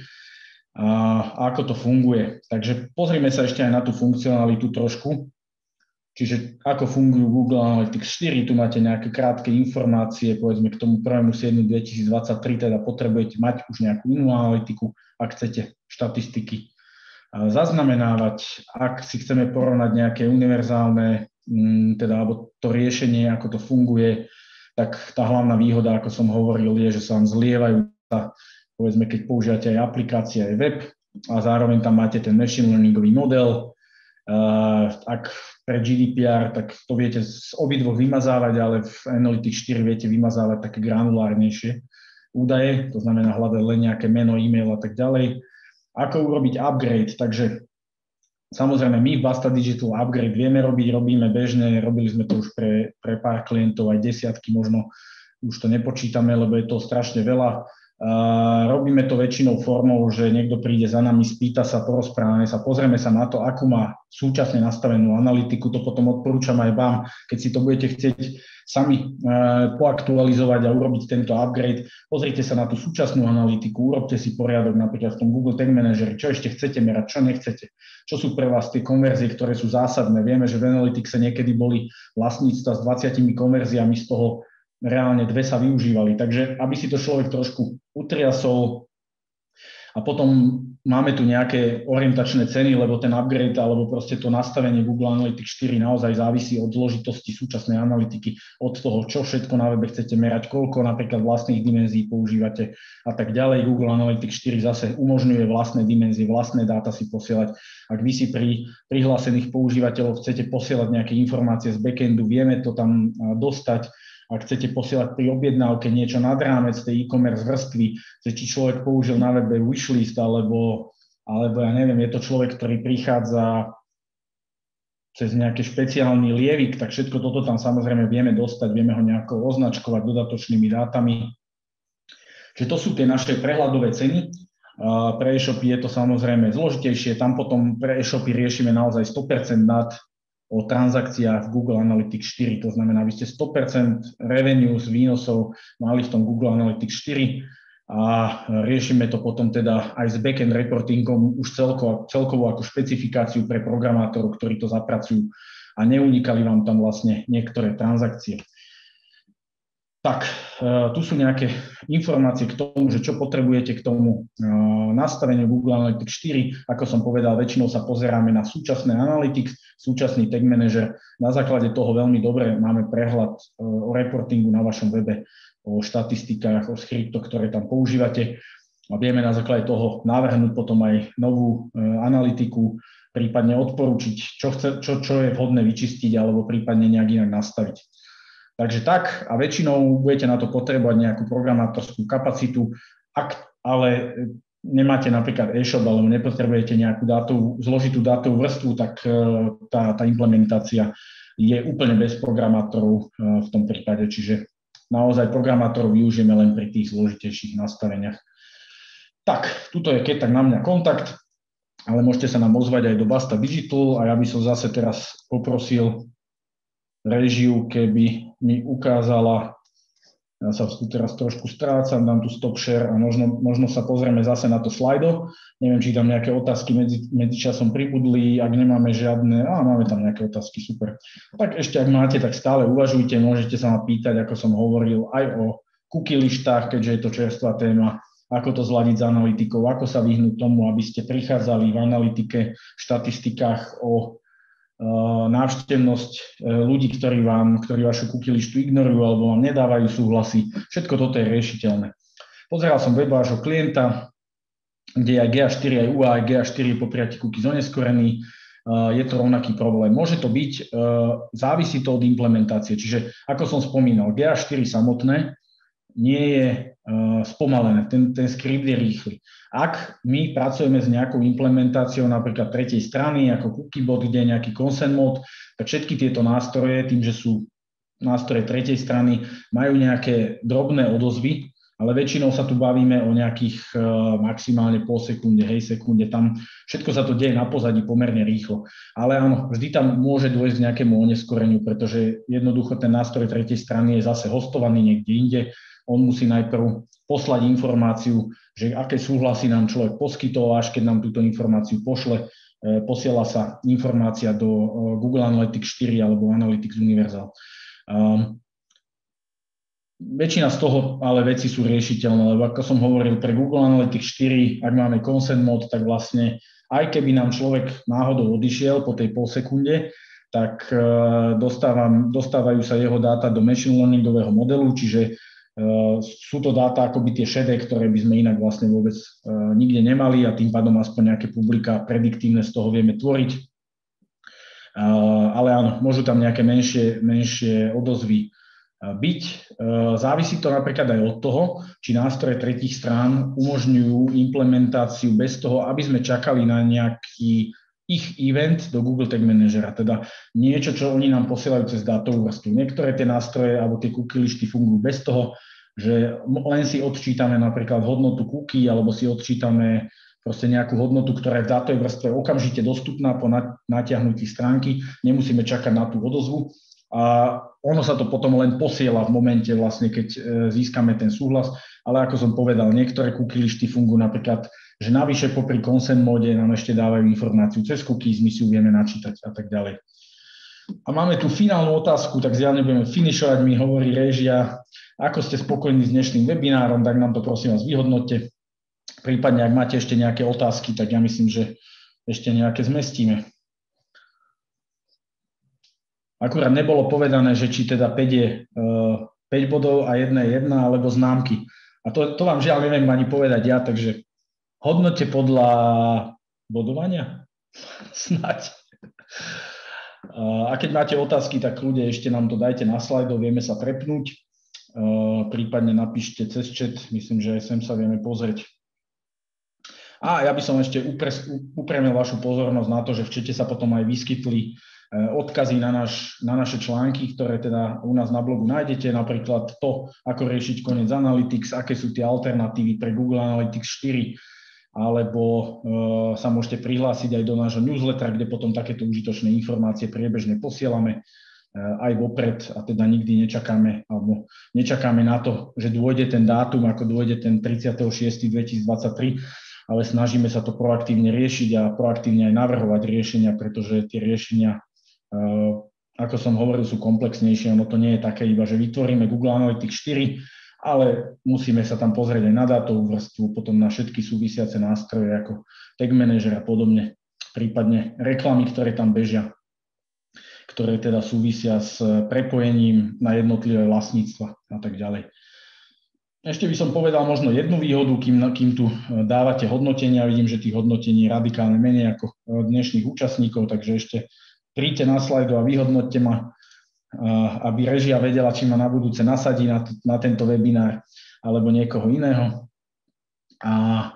a ako to funguje. Takže pozrime sa ešte aj na tú funkcionalitu trošku. Čiže ako fungujú Google Analytics štyri, tu máte nejaké krátke informácie, povedzme k tomu prvého júla dvetisícdvadsaťtri, teda potrebujete mať už nejakú inú analytiku, ak chcete štatistiky zaznamenávať, ak si chceme porovnať nejaké univerzálne, teda alebo to riešenie, ako to funguje, tak tá hlavná výhoda, ako som hovoril, je, že sa vám zlievajú, povedzme, keď používate aj aplikácie, aj web a zároveň tam máte ten machine learningový model. Ak pre G D P R, tak to viete z obidvoch vymazávať, ale v Analytics štyri viete vymazávať také granulárnejšie údaje, to znamená hľadať len nejaké meno, e-mail a tak ďalej. Ako urobiť upgrade? Takže samozrejme my v Basta Digital upgrade vieme robiť, robíme bežne, robili sme to už pre, pre pár klientov, aj desiatky možno, už to nepočítame, lebo je to strašne veľa. Uh, robíme to väčšinou formou, že niekto príde za nami, spýta sa, porozprávame sa, pozrieme sa na to, akú má súčasne nastavenú analytiku, to potom odporúčam aj vám, keď si to budete chcieť sami uh, poaktualizovať a urobiť tento upgrade, pozrite sa na tú súčasnú analytiku, urobte si poriadok napríklad v tom Google Tag Manager, čo ešte chcete merať, čo nechcete, čo sú pre vás tie konverzie, ktoré sú zásadné. Vieme, že v Analytics niekedy boli vlastníctva s dvadsiatimi konverziami, z toho reálne dve sa využívali. Takže aby si to človek trošku utriasol a potom máme tu nejaké orientačné ceny, lebo ten upgrade alebo proste to nastavenie Google Analytics štyri naozaj závisí od zložitosti súčasnej analytiky, od toho, čo všetko na webe chcete merať, koľko napríklad vlastných dimenzií používate a tak ďalej. Google Analytics štyri zase umožňuje vlastné dimenzie, vlastné dáta si posielať. Ak vy si pri prihlásených používateľov chcete posielať nejaké informácie z backendu, vieme to tam dostať. Ak chcete posielať pri objednávke niečo nad rámec tej e-commerce vrstvy, že či človek použil na webe wishlist, alebo, alebo ja neviem, je to človek, ktorý prichádza cez nejaký špeciálny lievik, tak všetko toto tam samozrejme vieme dostať, vieme ho nejako označkovať dodatočnými dátami. Čiže to sú tie naše prehľadové ceny. Pre e-shopy je to samozrejme zložitejšie, tam potom pre e-shopy riešime naozaj sto percent dát o transakciách v Google Analytics štyri, to znamená, vy ste sto percent revenue z výnosov mali v tom Google Analytics štyri a riešime to potom teda aj s backend reportingom už celkovo, celkovo ako špecifikáciu pre programátorov, ktorí to zapracujú a neunikali vám tam vlastne niektoré transakcie. Tak, tu sú nejaké informácie k tomu, že čo potrebujete k tomu nastaveniu Google Analytics štyri. Ako som povedal, väčšinou sa pozeráme na súčasné Analytics, súčasný Tag Manager. Na základe toho veľmi dobre máme prehľad o reportingu na vašom webe, o štatistikách, o skriptoch, ktoré tam používate. A vieme na základe toho navrhnúť potom aj novú analytiku, prípadne odporúčiť, čo, chce, čo, čo je vhodné vyčistiť alebo prípadne nejak inak nastaviť. Takže tak, a väčšinou budete na to potrebovať nejakú programátorskú kapacitu, ak ale nemáte napríklad e-shop alebo nepotrebujete nejakú dátovú, zložitú dátovú vrstvu, tak tá, tá implementácia je úplne bez programátorov v tom prípade, čiže naozaj programátorov využijeme len pri tých zložitejších nastaveniach. Tak, tuto je keď tak na mňa kontakt, ale môžete sa nám ozvať aj do Basta Digital a ja by som zase teraz poprosil režiu, keby mi ukázala, ja sa tu teraz trošku strácam, dám tu stop share a možno, možno sa pozrieme zase na to slajdo. Neviem, či tam nejaké otázky medzi, medzičasom pribudli, ak nemáme žiadne, á, máme tam nejaké otázky, super. Tak ešte, ak máte, tak stále uvažujte, môžete sa ma pýtať, ako som hovoril, aj o cookie lištách, keďže je to čerstvá téma, ako to zladiť s analytikou, ako sa vyhnúť tomu, aby ste prichádzali v analytike, v štatistikách o návštevnosť ľudí, ktorí vám, ktorí vašu cookie listu ignorujú alebo vám nedávajú súhlasy. Všetko toto je riešiteľné. Pozeral som web vášho klienta, kde je aj G A štyri, aj U A, aj G A štyri po prijatí cookies oneskorený. Je to rovnaký problém. Môže to byť, závisí to od implementácie. Čiže, ako som spomínal, G A štyri samotné nie je spomalené, ten, ten skript je rýchly. Ak my pracujeme s nejakou implementáciou napríklad tretej strany, ako Cookiebot, kde je nejaký consent mode, tak všetky tieto nástroje, tým, že sú nástroje tretej strany, majú nejaké drobné odozvy ale väčšinou sa tu bavíme o nejakých maximálne pol sekunde, hej, sekunde, tam všetko sa to deje na pozadí pomerne rýchlo. Ale áno, vždy tam môže dôjsť k nejakému oneskoreniu, pretože jednoducho ten nástroj tretej strany je zase hostovaný niekde inde. On musí najprv poslať informáciu, že aké súhlasy nám človek poskytol, až keď nám túto informáciu pošle, posiela sa informácia do Google Analytics štyri alebo Analytics Universal. Um, väčšina z toho ale veci sú riešiteľné, lebo ako som hovoril, pre Google Analytics štyri, ak máme consent mode, tak vlastne aj keby nám človek náhodou odišiel po tej pol sekunde, tak uh, dostávam, dostávajú sa jeho dáta do machine learningového modelu, čiže Uh, sú to dáta akoby tie šedé, ktoré by sme inak vlastne vôbec uh, nikde nemali a tým pádom aspoň nejaké publika prediktívne z toho vieme tvoriť. Uh, ale áno, môžu tam nejaké menšie, menšie odozvy uh, byť. Uh, závisí to napríklad aj od toho, či nástroje tretích strán umožňujú implementáciu bez toho, aby sme čakali na nejaký ich event do Google Tag Managera, teda niečo, čo oni nám posielajú cez dátovú vrstvu. Niektoré tie nástroje alebo tie cookie listy fungujú bez toho, že len si odčítame napríklad hodnotu cookie alebo si odčítame proste nejakú hodnotu, ktorá je v dátovej vrstve okamžite dostupná po natiahnutí stránky, nemusíme čakať na tú odozvu a ono sa to potom len posiela v momente vlastne, keď získame ten súhlas, ale ako som povedal, niektoré cookie listy fungujú napríklad, že navyše popri consent móde nám ešte dávajú informáciu cez cookies, my si ju vieme načítať a tak ďalej. A máme tu finálnu otázku, tak zjavne budeme finišovať, mi hovorí réžia, ako ste spokojní s dnešným webinárom, tak nám to prosím vás vyhodnoťte. Prípadne, ak máte ešte nejaké otázky, tak ja myslím, že ešte nejaké zmestíme. Akurát nebolo povedané, že či teda päť je päť bodov a jedna je jedna, alebo známky. A to, to vám žiaľ neviem ani povedať ja, takže hodnote podľa bodovania? Snáď. A keď máte otázky, tak ľudia ešte nám to dajte na slajdov, vieme sa prepnúť. Prípadne napíšte cez chat, myslím, že aj sem sa vieme pozrieť. A ja by som ešte upremil vašu pozornosť na to, že v čete sa potom aj vyskytli odkazy na, naš, na naše články, ktoré teda u nás na blogu nájdete, napríklad to, ako riešiť koniec Analytics, aké sú tie alternatívy pre Google Analytics štyri, alebo uh, sa môžete prihlásiť aj do nášho newslettera, kde potom takéto užitočné informácie priebežne posielame uh, aj vopred a teda nikdy nečakáme, alebo nečakáme na to, že dôjde ten dátum, ako dôjde ten tridsiateho šiesteho dvetisícdvadsaťtri, ale snažíme sa to proaktívne riešiť a proaktívne aj navrhovať riešenia, pretože tie riešenia, uh, ako som hovoril, sú komplexnejšie. Ono to nie je také iba, že vytvoríme Google Analytics štyri, ale musíme sa tam pozrieť aj na dátovú vrstvu, potom na všetky súvisiace nástroje ako Tag Manager a podobne, prípadne reklamy, ktoré tam bežia, ktoré teda súvisia s prepojením na jednotlivé vlastníctva a tak ďalej. Ešte by som povedal možno jednu výhodu, kým, kým tu dávate hodnotenia. Vidím, že tých hodnotení je radikálne menej ako dnešných účastníkov, takže ešte príďte na slajdu a vyhodnoťte ma, aby režia vedela, či ma na budúce nasadí na, na tento webinár alebo niekoho iného. A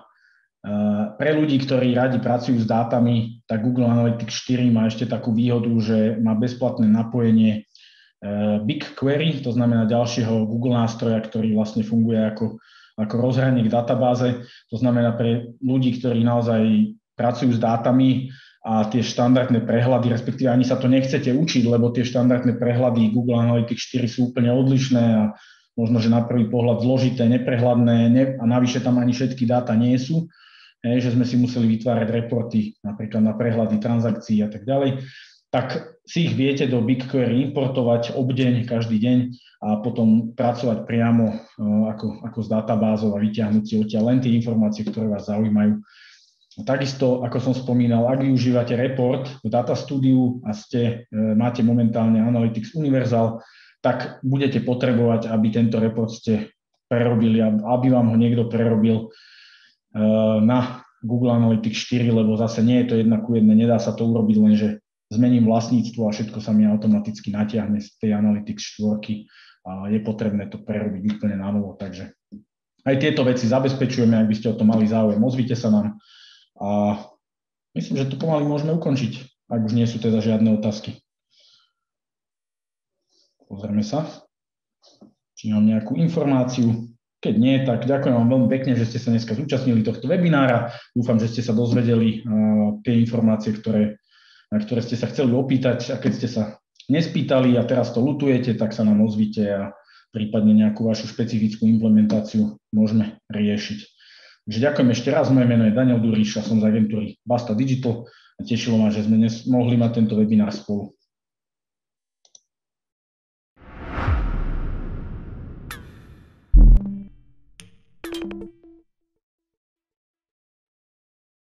pre ľudí, ktorí radi pracujú s dátami, tak Google Analytics štyri má ešte takú výhodu, že má bezplatné napojenie BigQuery, to znamená ďalšieho Google nástroja, ktorý vlastne funguje ako, ako rozhranie k databáze. To znamená pre ľudí, ktorí naozaj pracujú s dátami, a tie štandardné prehľady, respektíve ani sa to nechcete učiť, lebo tie štandardné prehľady Google Analytics štyri sú úplne odlišné a možno, že na prvý pohľad zložité, neprehľadné ne, a navyše tam ani všetky dáta nie sú, hej, že sme si museli vytvárať reporty napríklad na prehľady transakcií a tak ďalej, tak si ich viete do BigQuery importovať obdeň, každý deň a potom pracovať priamo uh, ako, ako s databázou a vyťahnuť si odtiaľ len tie informácie, ktoré vás zaujímajú. Takisto, ako som spomínal, ak využívate report v Data Studiu a ste, máte momentálne Analytics Universal, tak budete potrebovať, aby tento report ste prerobili, aby vám ho niekto prerobil na Google Analytics štyri, lebo zase nie je to jedna ku jednej, nedá sa to urobiť len, že zmením vlastníctvo a všetko sa mi automaticky natiahne z tej Analytics štyri a je potrebné to prerobiť úplne na novo. Takže aj tieto veci zabezpečujeme, ak by ste o to mali záujem, ozvite sa nám. A myslím, že to pomaly môžeme ukončiť, ak už nie sú teda žiadne otázky. Pozrieme sa, či mám nejakú informáciu. Keď nie, tak ďakujem vám veľmi pekne, že ste sa dneska zúčastnili tohto webinára. Dúfam, že ste sa dozvedeli uh, tie informácie, ktoré, na ktoré ste sa chceli opýtať, a keď ste sa nespýtali a teraz to lutujete, tak sa nám ozvite a prípadne nejakú vašu špecifickú implementáciu môžeme riešiť. Takže ďakujem ešte raz, moje meno je Daniel Duriš a som z agentúry Basta Digital a tešilo ma, že sme dnes mohli mať tento webinár spolu.